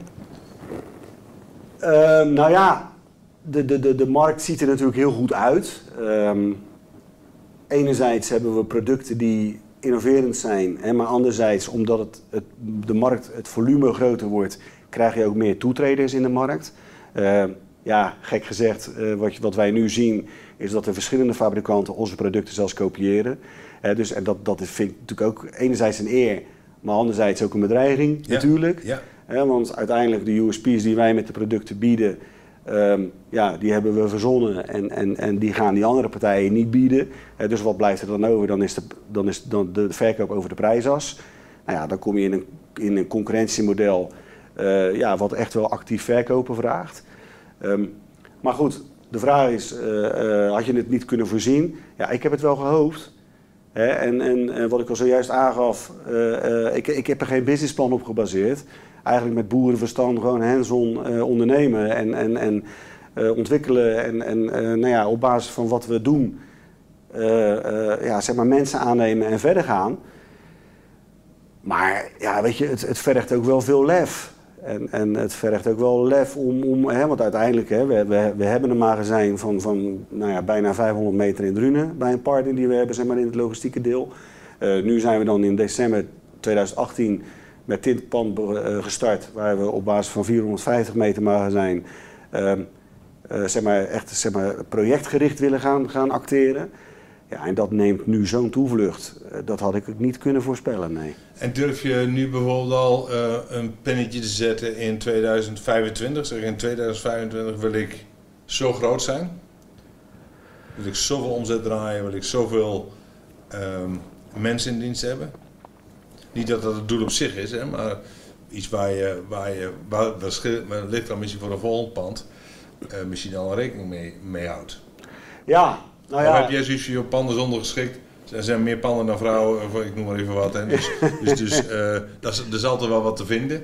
Uh, nou ja, de, de, de, de markt ziet er natuurlijk heel goed uit. Um, enerzijds hebben we producten die innoverend zijn, hè, maar anderzijds, omdat het, het, de markt, het volume groter wordt, krijg je ook meer toetreders in de markt. Uh, ja, gek gezegd, uh, wat, wat wij nu zien, is dat er verschillende fabrikanten onze producten zelfs kopiëren. Uh, dus, en dat, dat vind ik natuurlijk ook enerzijds een eer, maar anderzijds ook een bedreiging, ja, natuurlijk. Ja. Uh, want uiteindelijk de U S P's die wij met de producten bieden, um, ja, die hebben we verzonnen en, en, en die gaan die andere partijen niet bieden. Uh, dus wat blijft er dan over? Dan is de, dan is dan de verkoop over de prijsas. Nou ja, dan kom je in een, in een concurrentiemodel uh, ja, wat echt wel actief verkopen vraagt. Um, maar goed, de vraag is, uh, uh, had je het niet kunnen voorzien? Ja, ik heb het wel gehoopt. Hè? En, en uh, wat ik al zojuist aangaf, uh, uh, ik, ik heb er geen businessplan op gebaseerd. Eigenlijk met boerenverstand gewoon hands-on uh, ondernemen en, en, en uh, ontwikkelen. En, en uh, nou ja, op basis van wat we doen, uh, uh, ja, zeg maar mensen aannemen en verder gaan. Maar ja, weet je, het, het vergt ook wel veel lef. En, en het vergt ook wel lef om, om hè, want uiteindelijk, hè, we, we, we hebben een magazijn van, van nou ja, bijna vijfhonderd meter in Drunen bij een partner die we hebben, zeg maar, in het logistieke deel. Uh, nu zijn we dan in december tweeduizend achttien met dit pand uh, gestart, waar we op basis van vierhonderdvijftig meter magazijn uh, uh, zeg maar, echt zeg maar, projectgericht willen gaan, gaan acteren. Ja, en dat neemt nu zo'n toevlucht. Uh, dat had ik ook niet kunnen voorspellen, nee. En durf je nu bijvoorbeeld al uh, een pennetje te zetten in tweeduizend vijfentwintig? Zeg, in tweeduizend vijfentwintig wil ik zo groot zijn? Wil ik zoveel omzet draaien? Wil ik zoveel um, mensen in dienst hebben? Niet dat dat het doel op zich is, hè, maar iets waar je, waar je waar, waar ligt dan misschien voor een volgend pand, uh, misschien al rekening mee, mee houdt. Ja, nou ja. Of heb jij zoiets van je panden zonder geschikt? Er zijn meer panden dan vrouwen, of ik noem maar even wat. Hè. Dus, dus, dus uh, dat is, er is altijd wel wat te vinden.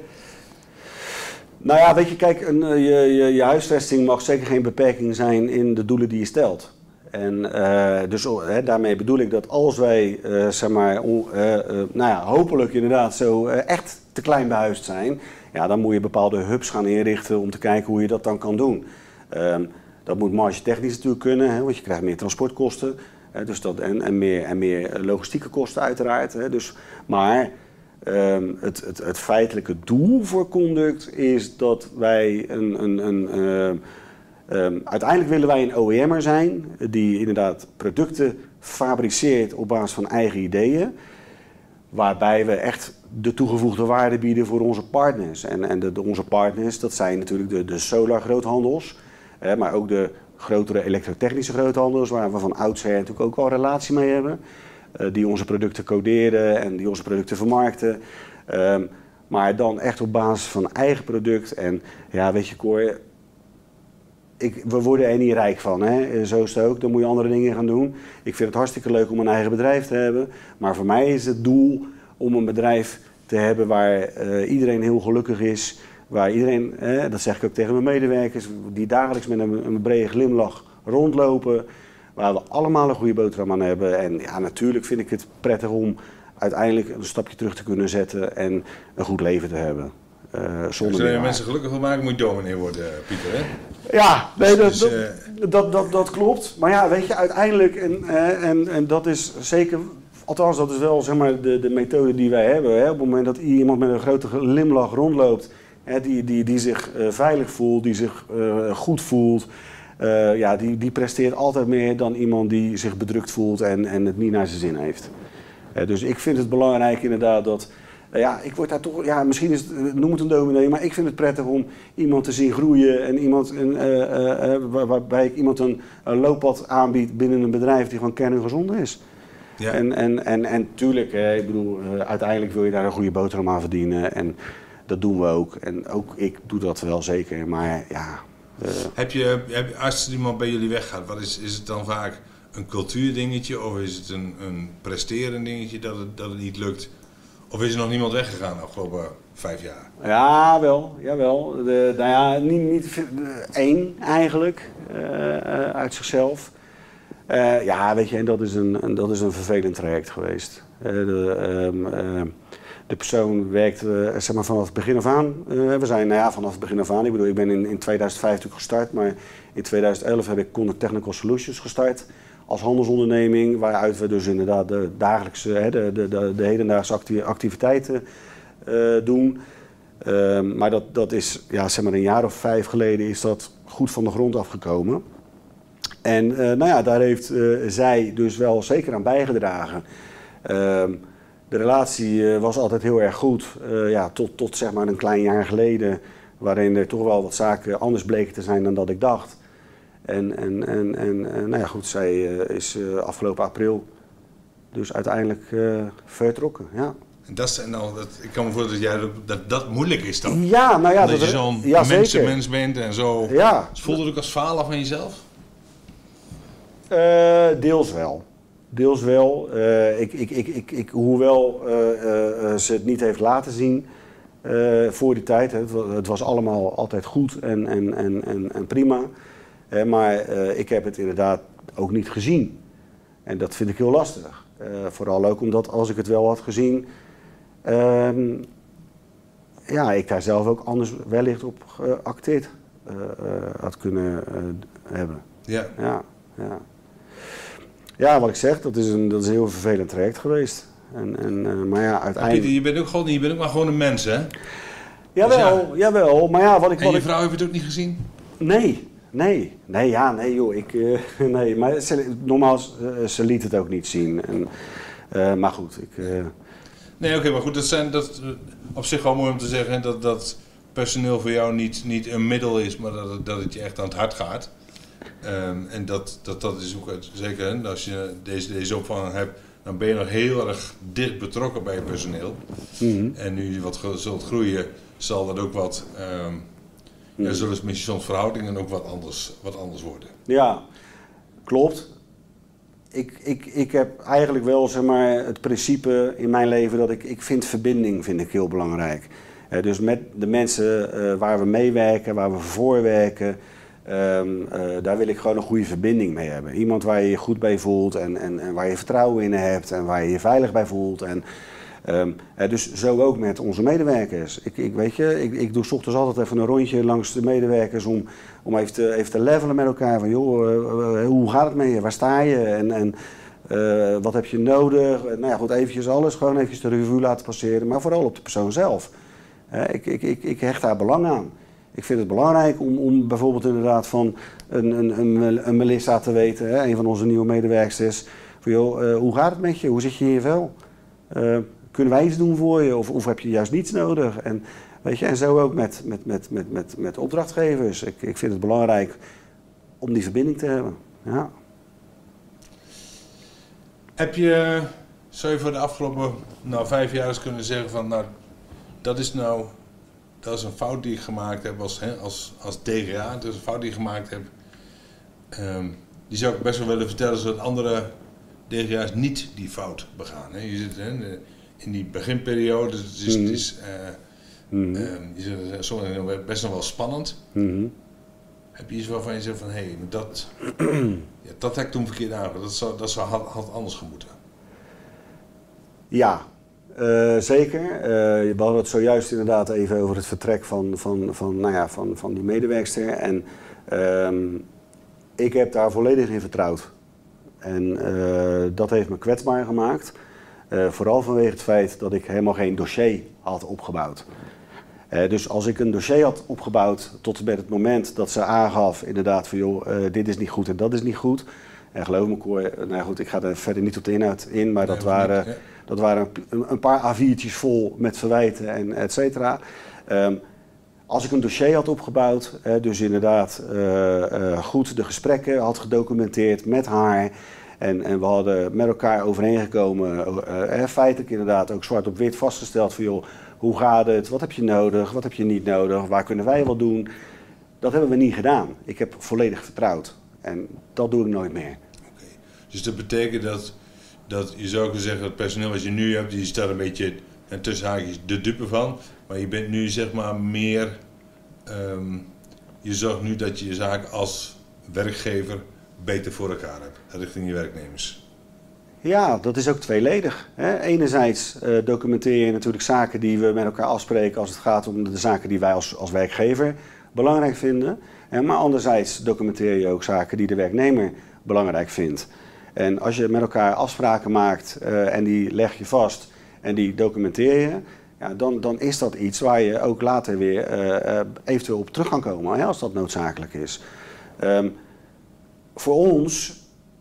Nou ja, weet je, kijk, een, je, je, je huisvesting mag zeker geen beperking zijn in de doelen die je stelt. En uh, dus uh, daarmee bedoel ik dat als wij, uh, zeg maar, uh, uh, nou ja, hopelijk inderdaad zo uh, echt te klein behuisd zijn, ja, dan moet je bepaalde hubs gaan inrichten om te kijken hoe je dat dan kan doen. Uh, dat moet marge-technisch natuurlijk kunnen, hè, want je krijgt meer transportkosten. Uh, dus dat, en, en, meer, en meer logistieke kosten uiteraard. Hè, dus, maar um, het, het, het feitelijke doel voor Conduct is dat wij een... een, een uh, Um, uiteindelijk willen wij een O E M'er zijn die inderdaad producten fabriceert op basis van eigen ideeën. Waarbij we echt de toegevoegde waarde bieden voor onze partners. En, en de, de, onze partners, dat zijn natuurlijk de, de solar groothandels. Eh, maar ook de grotere elektrotechnische groothandels, waar we van oudsher natuurlijk ook wel relatie mee hebben. Uh, die onze producten coderen en die onze producten vermarkten. Um, maar dan echt op basis van eigen product. En ja, weet je, Cor, Ik, we worden er niet rijk van, hè? Zo is het ook. Dan moet je andere dingen gaan doen. Ik vind het hartstikke leuk om een eigen bedrijf te hebben. Maar voor mij is het doel om een bedrijf te hebben waar uh, iedereen heel gelukkig is. waar iedereen, hè, dat zeg ik ook tegen mijn medewerkers, die dagelijks met een, een brede glimlach rondlopen, waar we allemaal een goede boterham aan hebben. En ja, natuurlijk vind ik het prettig om uiteindelijk een stapje terug te kunnen zetten en een goed leven te hebben. Uh, zonder Als je mensen gelukkig wil maken, moet je dominee worden, Pieter, hè? Ja, nee, dat, dus, dat, uh... dat, dat, dat klopt. Maar ja, weet je, uiteindelijk, en, en, en dat is zeker, althans dat is wel zeg maar, de, de methode die wij hebben. Hè? Op het moment dat iemand met een grote glimlach rondloopt, hè, die, die, die zich uh, veilig voelt, die zich uh, goed voelt, uh, ja, die, die presteert altijd meer dan iemand die zich bedrukt voelt en, en het niet naar zijn zin heeft. Uh, dus ik vind het belangrijk inderdaad dat... Ja, ik word daar toch, ja, misschien is het, noem het een dominee, maar ik vind het prettig om iemand te zien groeien en iemand, een, uh, uh, uh, waar, waarbij ik iemand een, een looppad aanbied binnen een bedrijf die gewoon kerngezond is. Ja. En, en, en, en tuurlijk, hè, ik bedoel, uh, uiteindelijk wil je daar een goede boterham aan verdienen en dat doen we ook. En ook ik doe dat wel zeker, maar ja... Uh, heb je, heb je, als iemand bij jullie weggaat, wat is, is het dan vaak een cultuurdingetje of is het een, een presteren dingetje dat het, dat het niet lukt? Of is er nog niemand weggegaan de afgelopen vijf jaar? Ja, wel. Jawel. De, nou ja, niet, niet één eigenlijk, uh, uh, uit zichzelf. Uh, ja, weet je, en dat is een, een, dat is een vervelend traject geweest. Uh, de, um, uh, de persoon werkt uh, zeg maar vanaf het begin af aan. Uh, we zijn nou ja, vanaf het begin af aan. Ik bedoel, ik ben in, in tweeduizend vijf natuurlijk gestart, maar in tweeduizend elf heb ik Conduct Technical Solutions gestart. Als handelsonderneming, waaruit we dus inderdaad de dagelijkse, de, de, de, de hedendaagse activiteiten uh, doen. Uh, maar dat, dat is, ja, zeg maar een jaar of vijf geleden is dat goed van de grond afgekomen. En uh, nou ja, daar heeft uh, zij dus wel zeker aan bijgedragen. Uh, de relatie uh, was altijd heel erg goed, uh, ja, tot, tot zeg maar een klein jaar geleden, waarin er toch wel wat zaken anders bleken te zijn dan dat ik dacht. En, en, en, en nou ja, goed, zij uh, is uh, afgelopen april dus uiteindelijk uh, vertrokken, ja. En dat is, en nou, dat, ik kan me voorstellen dat, jij, dat dat moeilijk is dan. Ja, nou ja. Dat, dat je zo'n ja, mensenmens bent en zo. Ja. Dus voelde het ook als falen van jezelf? Uh, deels wel. Deels wel. Uh, ik, ik, ik, ik, ik, hoewel uh, uh, ze het niet heeft laten zien uh, voor die tijd. Hè. Het, het was allemaal altijd goed en, en, en, en, en prima. Uh, maar uh, ik heb het inderdaad ook niet gezien. En dat vind ik heel lastig. Uh, vooral ook omdat als ik het wel had gezien, uh, ja, ik daar zelf ook anders wellicht op geacteerd uh, uh, had kunnen uh, hebben. Ja. Ja, ja. Ja, wat ik zeg, dat is een, dat is een heel vervelend traject geweest. En, en, uh, maar ja, uiteindelijk... Pieter, je bent ook gewoon, je bent ook maar gewoon een mens, hè? Jawel, dus ja. jawel. Maar ja, wat ik... En wat je ik... vrouw heeft het ook niet gezien? Nee, nee. Nee, ja, nee joh. Ik, uh, nee, maar ze, normaal, uh, ze liet het ook niet zien. En, uh, maar goed, ik... Uh... Nee, oké, okay, maar goed, dat zijn dat uh, op zich wel mooi om te zeggen dat dat personeel voor jou niet, niet een middel is, maar dat het, dat het je echt aan het hart gaat. Um, en dat, dat, dat is ook zeker, hè, als je deze, deze opvang hebt, dan ben je nog heel erg dicht betrokken bij je personeel. Mm-hmm. En nu je wat zult groeien, zal dat ook wat, um, mm-hmm. ja, zullen misschien soms verhoudingen ook wat anders, wat anders worden. Ja, klopt. Ik, ik, ik heb eigenlijk wel zeg maar, het principe in mijn leven dat ik, ik vind verbinding vind ik heel belangrijk. Uh, dus met de mensen uh, waar we meewerken, waar we voor werken, um, uh, daar wil ik gewoon een goede verbinding mee hebben. Iemand waar je je goed bij voelt en, en, en waar je vertrouwen in hebt en waar je je veilig bij voelt. En, um, uh, dus zo ook met onze medewerkers. Ik, ik, weet je, ik, ik doe 's ochtends altijd even een rondje langs de medewerkers om, om even, te, even te levelen met elkaar. Van joh, uh, uh, hoe gaat het met je? Waar sta je? En, en uh, wat heb je nodig? Uh, nou ja, goed, eventjes alles, gewoon eventjes de revue laten passeren. Maar vooral op de persoon zelf. Uh, ik, ik, ik, ik hecht daar belang aan. Ik vind het belangrijk om, om bijvoorbeeld inderdaad van een, een, een, een Melissa te weten, hè, een van onze nieuwe medewerksters. Van joh, uh, hoe gaat het met je? Hoe zit je in je vel? Uh, kunnen wij iets doen voor je? Of, of heb je juist niets nodig? En, weet je, en zo ook met, met, met, met, met, met opdrachtgevers. Ik, ik vind het belangrijk om die verbinding te hebben. Ja. Heb je, zou je voor de afgelopen nou, vijf jaar eens kunnen zeggen van, nou, dat is nou, dat is een fout die ik gemaakt heb als, hè, als, als D G A, dat is een fout die ik gemaakt heb. Um, die zou ik best wel willen vertellen, zodat andere D G A's niet die fout begaan. Hè. Je zit hè, in die beginperiode, het is, mm. het is uh, Mm-hmm. Uh, sommige dingen best nog wel spannend. Mm-hmm. Heb je iets waarvan je zegt van, hé, hey, dat, ja, dat heb ik toen verkeerd aangepakt. Dat, zou, dat zou, had, had anders gemoeten. Ja, uh, zeker. Uh, we hadden het zojuist inderdaad even over het vertrek van, van, van, nou ja, van, van die medewerkster. En uh, ik heb daar volledig in vertrouwd. En uh, dat heeft me kwetsbaar gemaakt. Uh, vooral vanwege het feit dat ik helemaal geen dossier had opgebouwd. Uh, dus als ik een dossier had opgebouwd tot met het moment dat ze aangaf inderdaad van joh, uh, dit is niet goed en dat is niet goed. En geloof me Cor, nou goed, ik ga er verder niet op de inhoud in, maar dat nee, waren, niet, ja. dat waren een, een paar A viertjes vol met verwijten en et cetera. Um, als ik een dossier had opgebouwd, uh, dus inderdaad uh, uh, goed de gesprekken had gedocumenteerd met haar. En, en we hadden met elkaar overeengekomen, uh, uh, feitelijk inderdaad ook zwart op wit vastgesteld van joh, hoe gaat het, wat heb je nodig, wat heb je niet nodig, waar kunnen wij wat doen. Dat hebben we niet gedaan. Ik heb volledig vertrouwd en dat doe ik nooit meer. Okay. Dus dat betekent dat, dat je zou kunnen zeggen, het personeel wat je nu hebt, die staat een beetje tussen haakjes de dupe van. Maar je bent nu zeg maar meer, um, je zorgt nu dat je je zaak als werkgever beter voor elkaar hebt, richting je werknemers. Ja, dat is ook tweeledig. Hè. Enerzijds uh, documenteer je natuurlijk zaken die we met elkaar afspreken als het gaat om de zaken die wij als, als werkgever belangrijk vinden. En, maar anderzijds documenteer je ook zaken die de werknemer belangrijk vindt. En als je met elkaar afspraken maakt uh, en die leg je vast en die documenteer je, ja, dan, dan is dat iets waar je ook later weer uh, uh, eventueel op terug kan komen, hè, als dat noodzakelijk is. Um, voor ons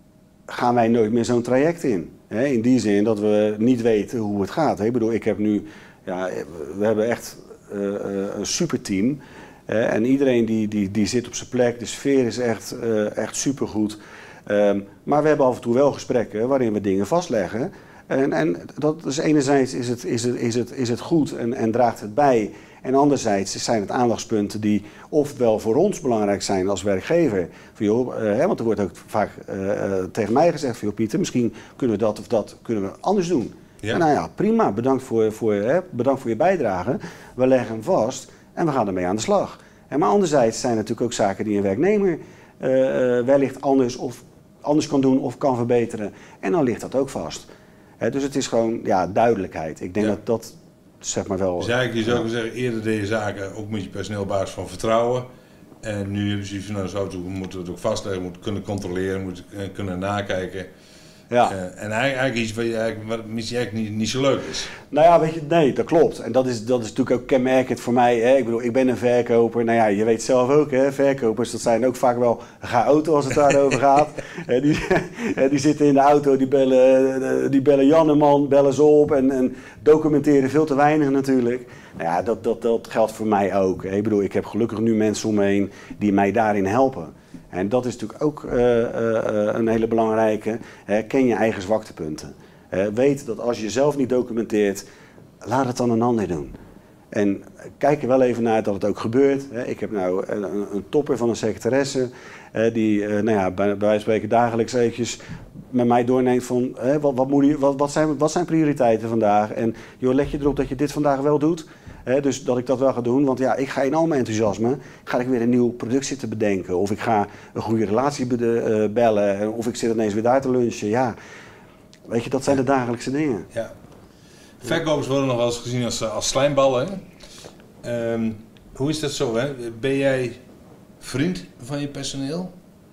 gaan wij nooit meer zo'n traject in. Hè? In die zin dat we niet weten hoe het gaat. Hè? Ik bedoel, ik heb nu, ja, we hebben echt uh, een superteam. Hè? En iedereen die, die, die zit op zijn plek. De sfeer is echt, uh, echt supergoed. Um, maar we hebben af en toe wel gesprekken waarin we dingen vastleggen. En, en dat is enerzijds is het, is het, is het, is het goed en, en draagt het bij. En anderzijds zijn het aandachtspunten die ofwel voor ons belangrijk zijn als werkgever. Van, joh, uh, hè, want er wordt ook vaak uh, uh, tegen mij gezegd van joh, Pieter, misschien kunnen we dat of dat kunnen we anders doen. Ja. En nou ja, prima, bedankt voor, voor, hè, bedankt voor je bijdrage. We leggen hem vast en we gaan ermee aan de slag. En maar anderzijds zijn er natuurlijk ook zaken die een werknemer uh, uh, wellicht anders, of, anders kan doen of kan verbeteren. En dan ligt dat ook vast. Hè, dus het is gewoon ja, duidelijkheid. Ik denk ja. dat dat... Zeg maar wel. Dus eigenlijk, je zou zeggen, eerder deed je zaken ook met je personeel op basis van vertrouwen. En nu hebben ze van, nou, zo moeten we het ook vastleggen, moeten kunnen controleren, moeten kunnen nakijken. Ja. Uh, en eigenlijk iets wat, je eigenlijk, wat misschien eigenlijk niet, niet zo leuk is. Nou ja, weet je, nee, dat klopt. En dat is, dat is natuurlijk ook kenmerkend voor mij. Hè. Ik bedoel, ik ben een verkoper. Nou ja, je weet zelf ook, hè, verkopers, dat zijn ook vaak wel chaoten als het daarover gaat. die, die zitten in de auto, die bellen, die bellen Jan en man, bellen ze op en, en documenteren veel te weinig natuurlijk. Nou ja, dat, dat, dat geldt voor mij ook. Hè. Ik bedoel, ik heb gelukkig nu mensen om me heen die mij daarin helpen. En dat is natuurlijk ook uh, uh, een hele belangrijke. Hè, ken je eigen zwaktepunten. Uh, weet dat als je zelf niet documenteert, laat het dan een ander doen. En kijk er wel even naar dat het ook gebeurt. Hè. Ik heb nou een, een topper van een secretaresse uh, die uh, nou ja, bij, bij wijze van spreken dagelijks eventjes met mij doorneemt van hè, wat, wat, moet je, wat, wat, zijn, wat zijn prioriteiten vandaag. En joh, let je erop dat je dit vandaag wel doet. He, dus dat ik dat wel ga doen, want ja, ik ga in al mijn enthousiasme ga ik weer een nieuw product zitten bedenken. Of ik ga een goede relatie be- uh, bellen, of ik zit ineens weer daar te lunchen. Ja, weet je, dat zijn de dagelijkse dingen. Ja. Verkopers worden nog wel eens gezien als, als slijmballen. Um, hoe is dat zo? Hè? Ben jij vriend van je personeel?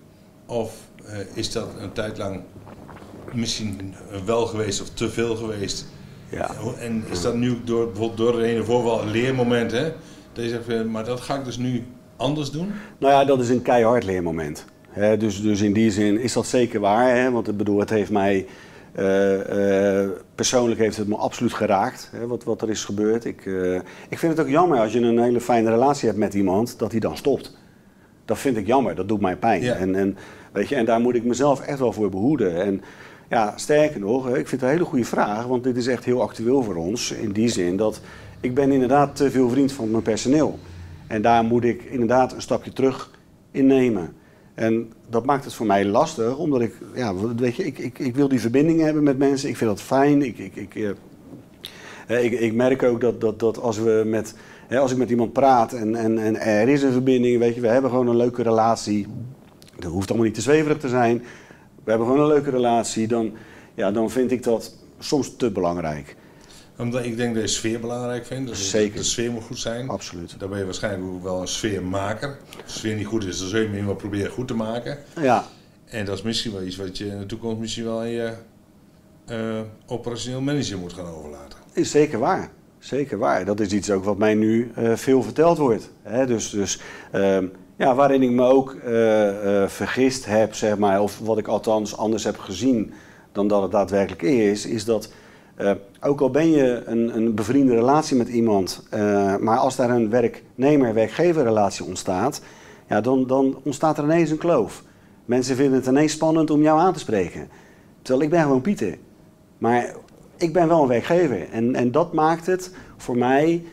Of uh, is dat een tijd lang misschien wel geweest of te veel geweest? Ja. En is dat nu door, bijvoorbeeld door de ene voorval een leermoment, hè? Dat je zegt, maar dat ga ik dus nu anders doen? Nou ja, dat is een keihard leermoment. He, dus, dus in die zin is dat zeker waar. Hè? Want ik bedoel, het heeft mij, uh, uh, persoonlijk heeft het me absoluut geraakt, hè, wat, wat er is gebeurd. Ik, uh, ik vind het ook jammer als je een hele fijne relatie hebt met iemand, dat hij dan stopt. Dat vind ik jammer, dat doet mij pijn. Ja. En, en, weet je, en daar moet ik mezelf echt wel voor behoeden. En, ja, sterker nog, ik vind het een hele goede vraag, want dit is echt heel actueel voor ons. In die zin dat ik ben inderdaad te veel vriend van mijn personeel. En daar moet ik inderdaad een stapje terug in nemen. En dat maakt het voor mij lastig, omdat ik, ja, weet je, ik, ik, ik wil die verbinding hebben met mensen. Ik vind dat fijn. Ik, ik, ik, uh, ik, ik merk ook dat, dat, dat als we met, He, als ik met iemand praat en, en, en er is een verbinding, weet je, we hebben gewoon een leuke relatie. Dat hoeft allemaal niet te zweverig te zijn. We hebben gewoon een leuke relatie. Dan, ja, dan vind ik dat soms te belangrijk. Omdat ik denk dat je sfeer belangrijk vindt. Dus Zeker. De sfeer moet goed zijn. Absoluut. Dan ben je waarschijnlijk ook wel een sfeermaker. Als de sfeer niet goed is, dan zul je hem wel proberen goed te maken. Ja. En dat is misschien wel iets wat je in de toekomst misschien wel aan je uh, operationeel manager moet gaan overlaten. Is zeker waar. Zeker waar. Dat is iets ook wat mij nu uh, veel verteld wordt. Hè? Dus, dus uh, ja, waarin ik me ook uh, uh, vergist heb, zeg maar, of wat ik althans anders heb gezien dan dat het daadwerkelijk is, is dat uh, ook al ben je een, een bevriende relatie met iemand, uh, maar als daar een werknemer-werkgever relatie ontstaat, ja, dan, dan ontstaat er ineens een kloof. Mensen vinden het ineens spannend om jou aan te spreken. Terwijl ik ben gewoon Pieter. Maar ik ben wel een werkgever. En, en dat maakt het voor mij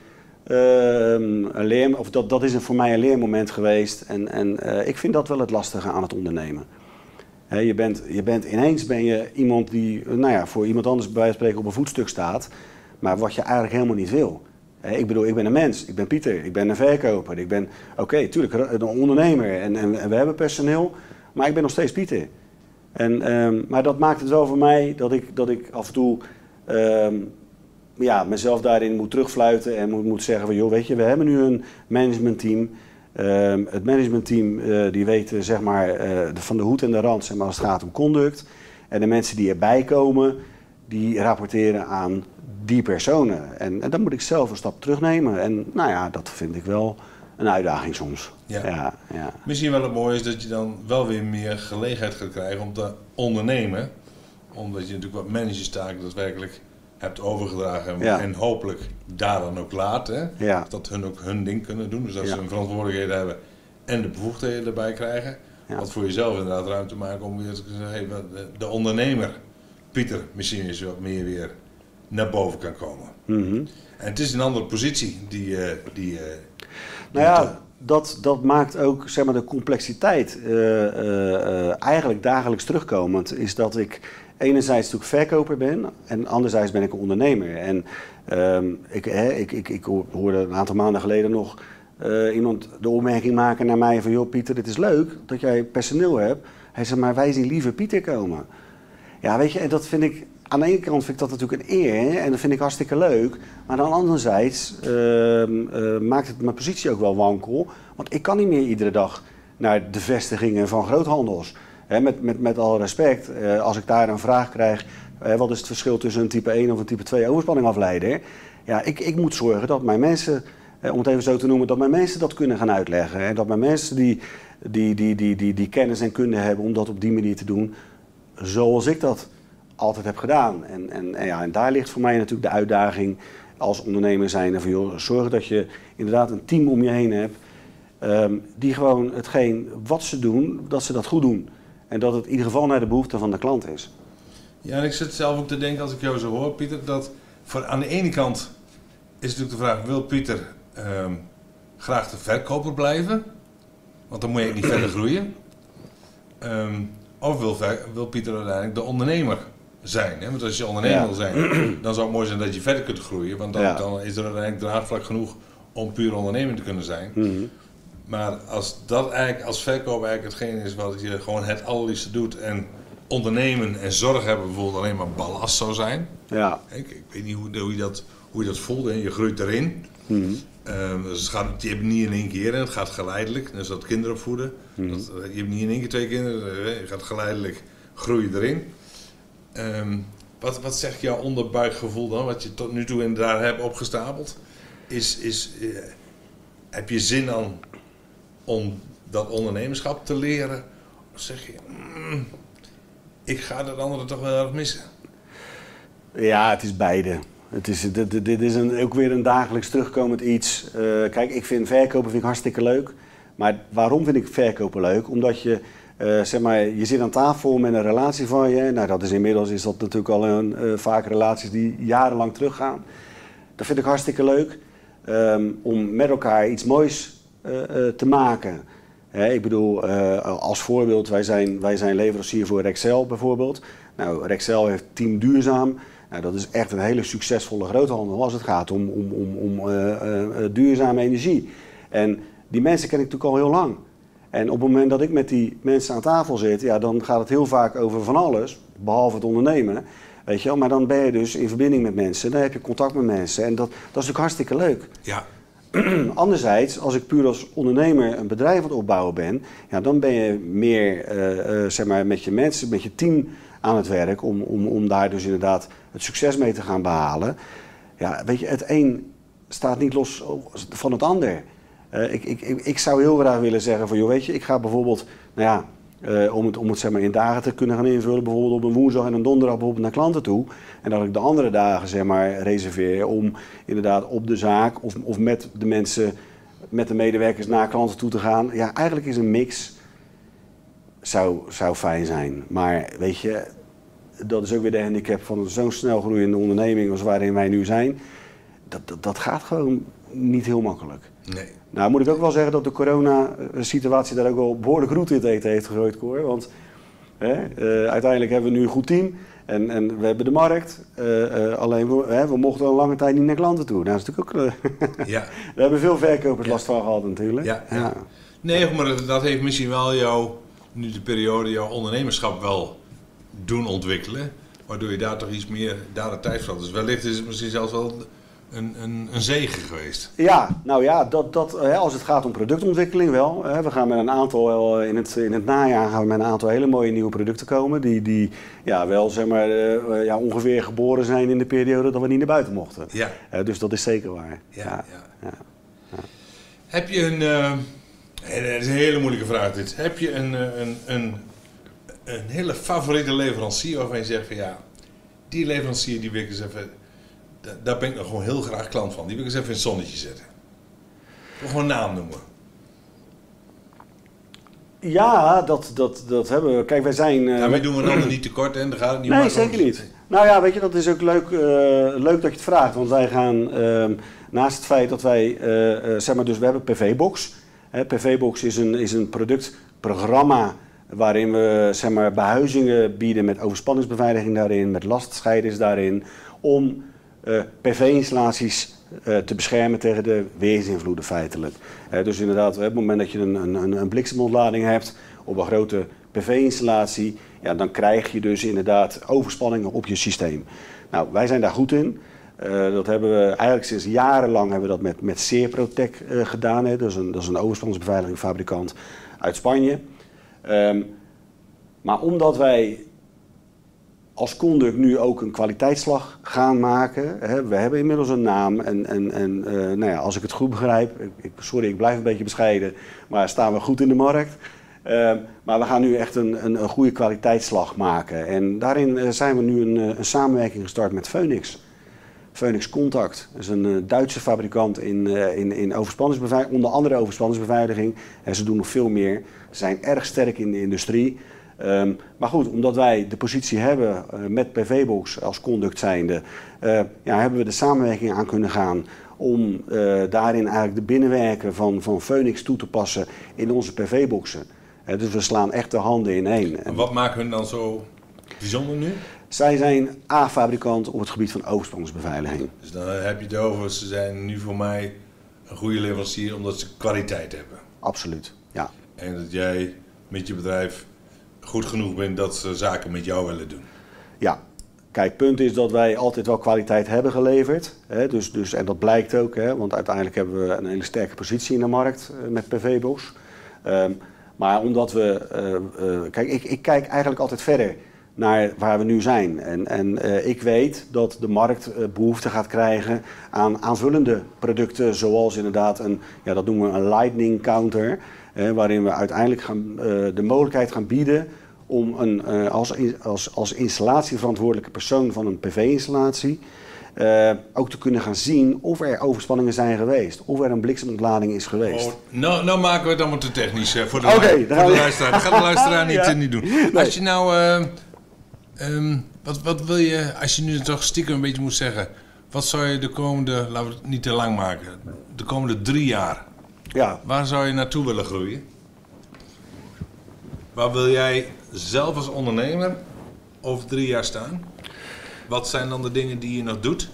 uh, een leer, of dat, dat is een, voor mij een leermoment geweest. En, en uh, ik vind dat wel het lastige aan het ondernemen. He, je, bent, je bent ineens ben je iemand die, nou ja, voor iemand anders bij wijze van spreken op een voetstuk staat. Maar wat je eigenlijk helemaal niet wil. He, ik bedoel, ik ben een mens. Ik ben Pieter. Ik ben een verkoper. Ik ben, oké, okay, tuurlijk, een ondernemer. En, en, en we hebben personeel. Maar ik ben nog steeds Pieter. En, um, maar dat maakt het wel voor mij dat ik, dat ik af en toe um, ja, mezelf daarin moet terugfluiten en moet, moet zeggen van joh, weet je, we hebben nu een managementteam. Um, het managementteam uh, die weet uh, zeg maar, uh, de, van de hoed en de rand zeg maar, als het gaat om conduct. En de mensen die erbij komen, die rapporteren aan die personen. En, en dan moet ik zelf een stap terugnemen. En nou ja, dat vind ik wel een uitdaging soms. Ja. Ja, ja. Misschien wel het mooie is dat je dan wel weer meer gelegenheid gaat krijgen om te ondernemen. Omdat je natuurlijk wat managerstaken daadwerkelijk hebt overgedragen. En, Ja. en hopelijk daar dan ook laat. Hè? Ja. Dat hun ook hun ding kunnen doen. Dus dat Ja. ze een verantwoordelijkheid hebben en de bevoegdheden erbij krijgen. Ja. Wat voor jezelf inderdaad ruimte maken om weer te zeggen, hey, de ondernemer, Pieter, misschien is wat meer weer naar boven kan komen. Mm-hmm. En het is een andere positie die... Uh, die, uh, Nou ja, dat, dat maakt ook zeg maar, de complexiteit uh, uh, uh, eigenlijk dagelijks terugkomend. Is dat ik enerzijds natuurlijk verkoper ben en anderzijds ben ik een ondernemer. En um, ik, hè, ik, ik, ik hoorde een aantal maanden geleden nog uh, iemand de opmerking maken naar mij van joh Pieter, het is leuk dat jij personeel hebt. Hij zei, maar wij zien liever Pieter komen. Ja, weet je, en dat vind ik... Aan de ene kant vind ik dat natuurlijk een eer hè, en dat vind ik hartstikke leuk. Maar dan anderzijds uh, uh, maakt het mijn positie ook wel wankel. Want ik kan niet meer iedere dag naar de vestigingen van groothandels. Hè, met, met, met alle respect, uh, als ik daar een vraag krijg... Uh, wat is het verschil tussen een type één of een type twee overspanningafleider? Ja, ik, ik moet zorgen dat mijn mensen, uh, om het even zo te noemen... dat mijn mensen dat kunnen gaan uitleggen. En dat mijn mensen die, die, die, die, die, die kennis en kunde hebben om dat op die manier te doen... zoals ik dat altijd heb gedaan. En, en, en, ja, en daar ligt voor mij natuurlijk de uitdaging als ondernemer zijn. Van, joh, zorg dat je inderdaad een team om je heen hebt. Um, die gewoon hetgeen wat ze doen, dat ze dat goed doen. En dat het in ieder geval naar de behoeften van de klant is. Ja, en ik zit zelf ook te denken als ik jou zo hoor, Pieter, dat voor, aan de ene kant is natuurlijk de vraag, wil Pieter um, graag de verkoper blijven? Want dan moet je niet verder groeien. Um, of wil, wil Pieter uiteindelijk de ondernemer zijn? Hè? Want als je ondernemer Ja. wil zijn, dan zou het mooi zijn dat je verder kunt groeien. Want dan, Ja. dan is er uiteindelijk draagvlak genoeg om puur ondernemer te kunnen zijn. Mm-hmm. Maar als dat eigenlijk als verkoop eigenlijk hetgeen is wat je gewoon het allerliefste doet en ondernemen en zorg hebben bijvoorbeeld alleen maar ballast zou zijn. Ja. Ik, ik weet niet hoe, hoe, je dat, hoe je dat voelt, hè? Je groeit erin. Mm-hmm. Um, dus het gaat, je hebt het niet in één keer, hè? Het gaat geleidelijk. Dus dat kinderen opvoeden. Mm-hmm. Dat, je hebt niet in één keer twee kinderen, je gaat geleidelijk groeien erin. Um, wat, wat zegt jouw onderbuikgevoel dan, wat je tot nu toe inderdaad hebt opgestapeld? Is, is, uh, heb je zin aan om dat ondernemerschap te leren? Of zeg je, mm, ik ga dat andere toch wel erg missen? Ja, het is beide. Het is, dit, dit is een, ook weer een dagelijks terugkomend iets. Uh, kijk, ik vind verkopen vind ik hartstikke leuk. Maar waarom vind ik verkopen leuk? Omdat je, uh, zeg maar, je zit aan tafel met een relatie van je. Nou, dat is inmiddels is dat natuurlijk al een, uh, vaak relaties die jarenlang teruggaan. Dat vind ik hartstikke leuk. Um, om met elkaar iets moois uh, uh, te maken. He, ik bedoel, uh, als voorbeeld, wij zijn, wij zijn leverancier voor Rexel bijvoorbeeld. Nou, Rexel heeft Team Duurzaam. Nou, dat is echt een hele succesvolle groothandel als het gaat om, om, om, om uh, uh, duurzame energie. En die mensen ken ik natuurlijk al heel lang. En op het moment dat ik met die mensen aan tafel zit, ja, dan gaat het heel vaak over van alles, behalve het ondernemen. Weet je wel? Maar dan ben je dus in verbinding met mensen, dan heb je contact met mensen en dat, dat is natuurlijk hartstikke leuk. Ja. Anderzijds, als ik puur als ondernemer een bedrijf aan het opbouwen ben, ja, dan ben je meer uh, uh, zeg maar met je mensen, met je team aan het werk om, om, om daar dus inderdaad het succes mee te gaan behalen. Ja, weet je, het een staat niet los van het ander. Uh, ik, ik, ik zou heel graag willen zeggen van, joh, weet je, ik ga bijvoorbeeld, nou ja, uh, om het, om het zeg maar in dagen te kunnen gaan invullen, bijvoorbeeld op een woensdag en een donderdag bijvoorbeeld naar klanten toe. En dat ik de andere dagen zeg maar reserveer om inderdaad op de zaak of, of met de mensen, met de medewerkers naar klanten toe te gaan. Ja, eigenlijk is een mix, zou, zou fijn zijn. Maar weet je, dat is ook weer de handicap van zo'n snel groeiende onderneming als waarin wij nu zijn. Dat, dat, dat gaat gewoon niet heel makkelijk. Nee. Nou moet ik ook wel zeggen dat de corona-situatie daar ook wel behoorlijk roet in het eten heeft gegooid, Cor. Want hè, uh, uiteindelijk hebben we nu een goed team en, en we hebben de markt. Uh, uh, alleen we, hè, we mochten al een lange tijd niet naar klanten toe. Nou, dat is natuurlijk ook... Uh, ja. Daar hebben veel verkopers ja. last van gehad natuurlijk. Ja, ja. Ja. Nee, maar dat, dat heeft misschien wel jou, nu de periode, jouw ondernemerschap wel doen ontwikkelen. Waardoor je daar toch iets meer daar de tijd voor had. Dus wellicht is het misschien zelfs wel een, een, een zegen geweest. Ja, nou ja, dat, dat, hè, als het gaat om productontwikkeling wel. Hè, we gaan met een aantal, in het, in het najaar gaan we met een aantal hele mooie nieuwe producten komen. Die, die ja, wel zeg maar, uh, ja, ongeveer geboren zijn in de periode dat we niet naar buiten mochten. Ja. Uh, dus dat is zeker waar. Ja, ja, ja. ja, ja. Heb je een, uh, het is een hele moeilijke vraag dit. Heb je een, een, een, een hele favoriete leverancier waarvan je zegt van ja, die leverancier die wil ik eens even, daar ben ik nog gewoon heel graag klant van. Die wil ik eens even in het zonnetje zetten. Gewoon een naam noemen. Ja, dat, dat, dat hebben we. Kijk, wij zijn... Uh, Daarmee doen we een ander niet tekort en dan gaat het niet Nee, maar zeker niet. Nou ja, weet je, dat is ook leuk, uh, leuk dat je het vraagt. Want wij gaan, uh, naast het feit dat wij, uh, uh, zeg maar, dus we hebben P V-box. Hè, P V-box is een, is een productprogramma waarin we, zeg maar, behuizingen bieden met overspanningsbeveiliging daarin, met lastscheiders daarin, om uh, P V-installaties uh, te beschermen tegen de weersinvloeden feitelijk. Uh, dus inderdaad, op het moment dat je een, een, een bliksemontlading hebt op een grote P V-installatie, ja, dan krijg je dus inderdaad overspanningen op je systeem. Nou, wij zijn daar goed in. Uh, dat hebben we eigenlijk sinds jarenlang hebben we dat met, met Seerprotec uh, gedaan. Hè. Dat is een, dat is een overspanningsbeveiligingfabrikant uit Spanje. Um, maar omdat wij als Conduct nu ook een kwaliteitsslag gaan maken, hè, we hebben inmiddels een naam en, en, en uh, nou ja, als ik het goed begrijp, ik, sorry ik blijf een beetje bescheiden, maar staan we goed in de markt. Uh, maar we gaan nu echt een, een, een goede kwaliteitsslag maken en daarin uh, zijn we nu een, een samenwerking gestart met Phoenix. Phoenix Contact, dat is een uh, Duitse fabrikant in, uh, in, in overspanningsbeveiliging, onder andere overspanningsbeveiliging. En ze doen nog veel meer. Ze zijn erg sterk in de industrie. Um, maar goed, omdat wij de positie hebben uh, met P V-box als Conduct zijnde, uh, ja, hebben we de samenwerking aan kunnen gaan om uh, daarin eigenlijk de binnenwerken van, van Phoenix toe te passen in onze P V-boxen. Uh, dus we slaan echt de handen in één. En wat maken hun dan zo bijzonder nu? Zij zijn A-fabrikant op het gebied van overspanningsbeveiliging. Dus dan heb je het over, ze zijn nu voor mij een goede leverancier omdat ze kwaliteit hebben. Absoluut, ja. En dat jij met je bedrijf goed genoeg bent dat ze zaken met jou willen doen. Ja, kijk, punt is dat wij altijd wel kwaliteit hebben geleverd. Hè, dus, dus, en dat blijkt ook, hè, want uiteindelijk hebben we een hele sterke positie in de markt uh, met P V-box. Um, maar omdat we, uh, uh, kijk, ik, ik kijk eigenlijk altijd verder naar waar we nu zijn. En, en uh, ik weet dat de markt uh, behoefte gaat krijgen aan aanvullende producten, zoals inderdaad een, ja, dat noemen we een lightning counter, eh, waarin we uiteindelijk gaan, uh, de mogelijkheid gaan bieden om een, uh, als, als, als installatieverantwoordelijke persoon van een P V-installatie uh, ook te kunnen gaan zien of er overspanningen zijn geweest, of er een bliksemontlading is geweest. Oh, nou, nou maken we het allemaal te technisch uh, voor de, okay, lu- voor de luisteraar. Dat gaat de luisteraar niet, ja. niet doen. Nee. Als je nou, uh, um, wat, wat wil je, als je nu toch stiekem een beetje moet zeggen, wat zou je de komende, laten we het niet te lang maken, de komende drie jaar, Ja. waar zou je naartoe willen groeien? Waar wil jij zelf als ondernemer over drie jaar staan? Wat zijn dan de dingen die je nog doet?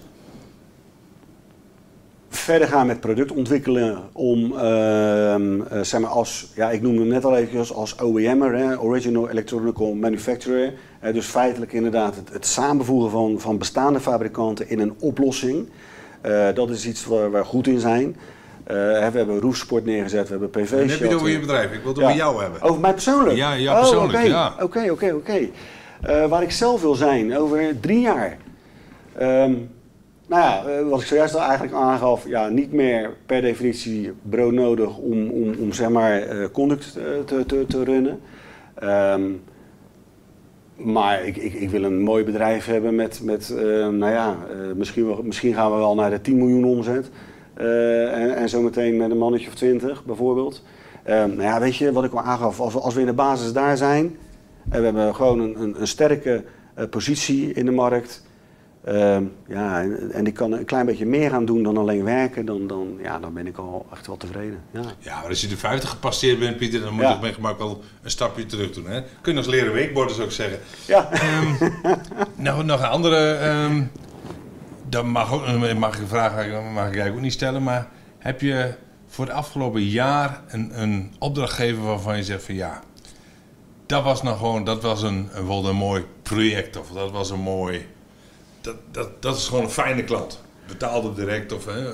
Verder gaan met product ontwikkelen om, uh, uh, zeg maar als, ja, ik noemde hem net al even als O E M'er, hè, Original Electronic Manufacturer. Uh, dus feitelijk inderdaad het, het samenvoegen van, van bestaande fabrikanten in een oplossing. Uh, dat is iets waar we goed in zijn. Uh, we hebben roofsport neergezet, we hebben P V. Dan heb je het over je bedrijf, ik wil het ja. over jou hebben. Over mij persoonlijk? Ja, jou persoonlijk, oh, okay. ja. Oké, oké, oké. Waar ik zelf wil zijn over drie jaar. Um, Nou ja, wat ik zojuist al eigenlijk aangaf, ja, niet meer per definitie broodnodig om, om, om zeg maar uh, conduct te, te, te runnen. Um, maar ik, ik, ik wil een mooi bedrijf hebben met, met uh, nou ja, uh, misschien, misschien gaan we wel naar de tien miljoen omzet. Uh, en, en zometeen met een mannetje of twintig bijvoorbeeld. Um, nou ja, weet je wat ik al aangaf, als we, als we in de basis daar zijn en we hebben gewoon een, een, een sterke uh, positie in de markt. Uh, ja, en, en ik kan een klein beetje meer gaan doen dan alleen werken, dan, dan, ja, dan ben ik al echt wel tevreden. Ja, ja, maar als je de vijftig gepasseerd bent, Pieter, dan moet je ja. met gemak wel een stapje terug doen. Hè? Kun je nog eens leren weekborden, zou ik zeggen. Ja. Um, nou, nog een andere, um, dat mag, ook, mag ik een vraag mag ik eigenlijk ook niet stellen, maar heb je voor het afgelopen jaar een, een opdrachtgever waarvan je zegt van ja, dat was nou gewoon, dat was een, een, wel een mooi project of dat was een mooi... Dat, dat, dat is gewoon een fijne klant. Betaalde direct of... Hè?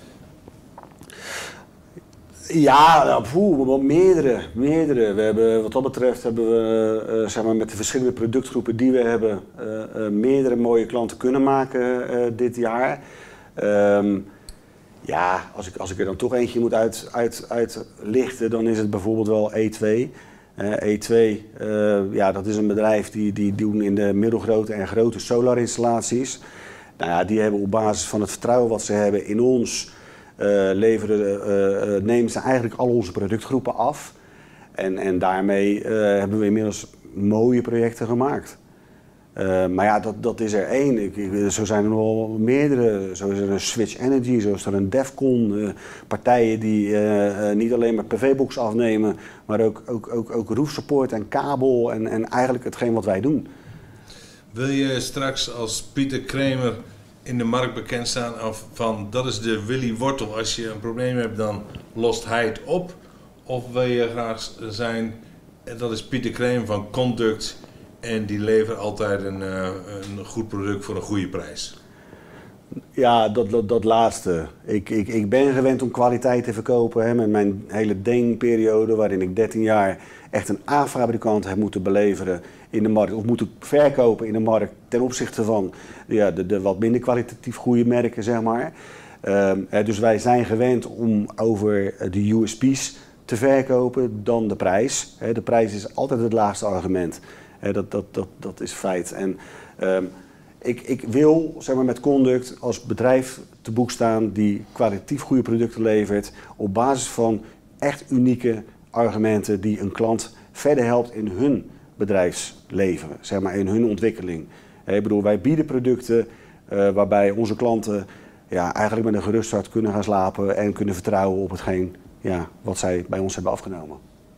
Ja, nou, poeh, wel meerdere, meerdere. We hebben, wat dat betreft hebben we uh, zeg maar met de verschillende productgroepen die we hebben... Uh, uh, meerdere mooie klanten kunnen maken uh, dit jaar. Um, ja, als ik, als ik er dan toch eentje moet uit, uit, uitlichten, dan is het bijvoorbeeld wel E twee... Uh, E twee, uh, ja, dat is een bedrijf die, die doen in de middelgrote en grote solarinstallaties. Nou ja, die hebben op basis van het vertrouwen wat ze hebben in ons, uh, leveren, uh, uh, nemen ze eigenlijk al onze productgroepen af. En, en daarmee uh, hebben we inmiddels mooie projecten gemaakt. Uh, maar ja, dat, dat is er één. Ik, ik, zo zijn er nog wel meerdere. Zo is er een Switch Energy, zo is er een Defcon. Uh, partijen die uh, uh, niet alleen maar P V-box afnemen, maar ook, ook, ook, ook roofsupport en kabel en, en eigenlijk hetgeen wat wij doen. Wil je straks als Pieter Kramer in de markt bekend staan of van dat is de Willy Wortel. Als je een probleem hebt, dan lost hij het op. Of wil je graag zijn, dat is Pieter Kramer van Conduct. En die leveren altijd een, uh, een goed product voor een goede prijs. Ja, dat, dat, dat laatste. Ik, ik, ik ben gewend om kwaliteit te verkopen. Hè, met mijn hele Deng-periode, waarin ik dertien jaar echt een A-fabrikant heb moeten beleveren in de markt. Of moeten verkopen in de markt ten opzichte van ja, de, de wat minder kwalitatief goede merken, zeg maar. Um, hè, dus wij zijn gewend om over de U S P's te verkopen dan de prijs. Hè, de prijs is altijd het laagste argument. He, dat, dat, dat, dat is feit. En um, ik, ik wil zeg maar, met Conduct als bedrijf te boek staan die kwalitatief goede producten levert op basis van echt unieke argumenten die een klant verder helpt in hun bedrijfsleven, zeg maar, in hun ontwikkeling. He, ik bedoel, wij bieden producten uh, waarbij onze klanten ja, eigenlijk met een gerust hart kunnen gaan slapen en kunnen vertrouwen op hetgeen ja, wat zij bij ons hebben afgenomen.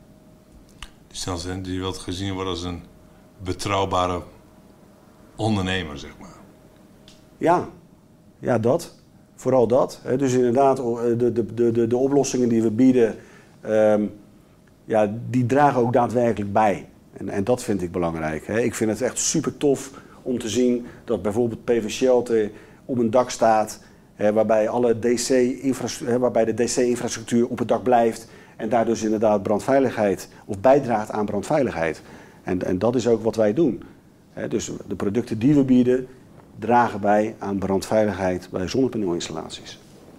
Dus dan zijn die wilt gezien worden als een betrouwbare ondernemer, zeg maar. Ja, ja dat. Vooral dat. Dus inderdaad, de, de, de, de oplossingen die we bieden, um, ja, die dragen ook daadwerkelijk bij. En, en dat vind ik belangrijk. Hè. Ik vind het echt super tof om te zien dat bijvoorbeeld P V Shelter op een dak staat, hè, waarbij, alle D C-infrastructuur, hè, waarbij de D C-infrastructuur op het dak blijft en daar dus inderdaad brandveiligheid of bijdraagt aan brandveiligheid. En, en dat is ook wat wij doen. He, dus de producten die we bieden dragen bij aan brandveiligheid bij zonnepaneelinstallaties.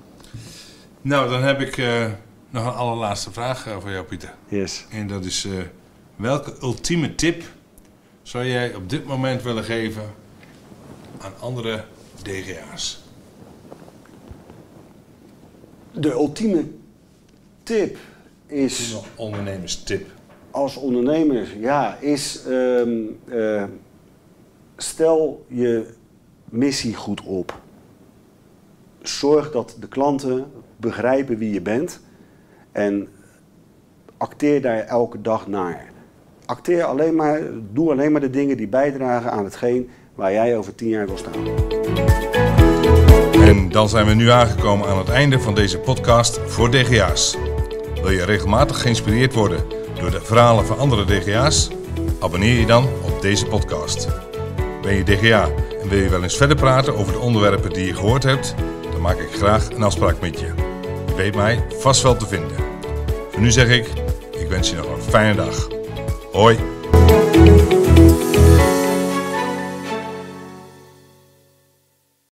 Nou, dan heb ik uh, nog een allerlaatste vraag uh, voor jou, Pieter. Yes. En dat is, uh, welke ultieme tip zou jij op dit moment willen geven aan andere D G A's? De ultieme tip is... Een ondernemerstip. Als ondernemer, ja, is um, uh, stel je missie goed op. Zorg dat de klanten begrijpen wie je bent en acteer daar elke dag naar. Acteer alleen maar, doe alleen maar de dingen die bijdragen aan hetgeen waar jij over tien jaar wil staan. En dan zijn we nu aangekomen aan het einde van deze podcast voor D G A's. Wil je regelmatig geïnspireerd worden door de verhalen van andere D G A's? Abonneer je dan op deze podcast. Ben je D G A en wil je wel eens verder praten over de onderwerpen die je gehoord hebt? Dan maak ik graag een afspraak met je. Je weet mij vast wel te vinden. Voor nu zeg ik, ik wens je nog een fijne dag. Hoi!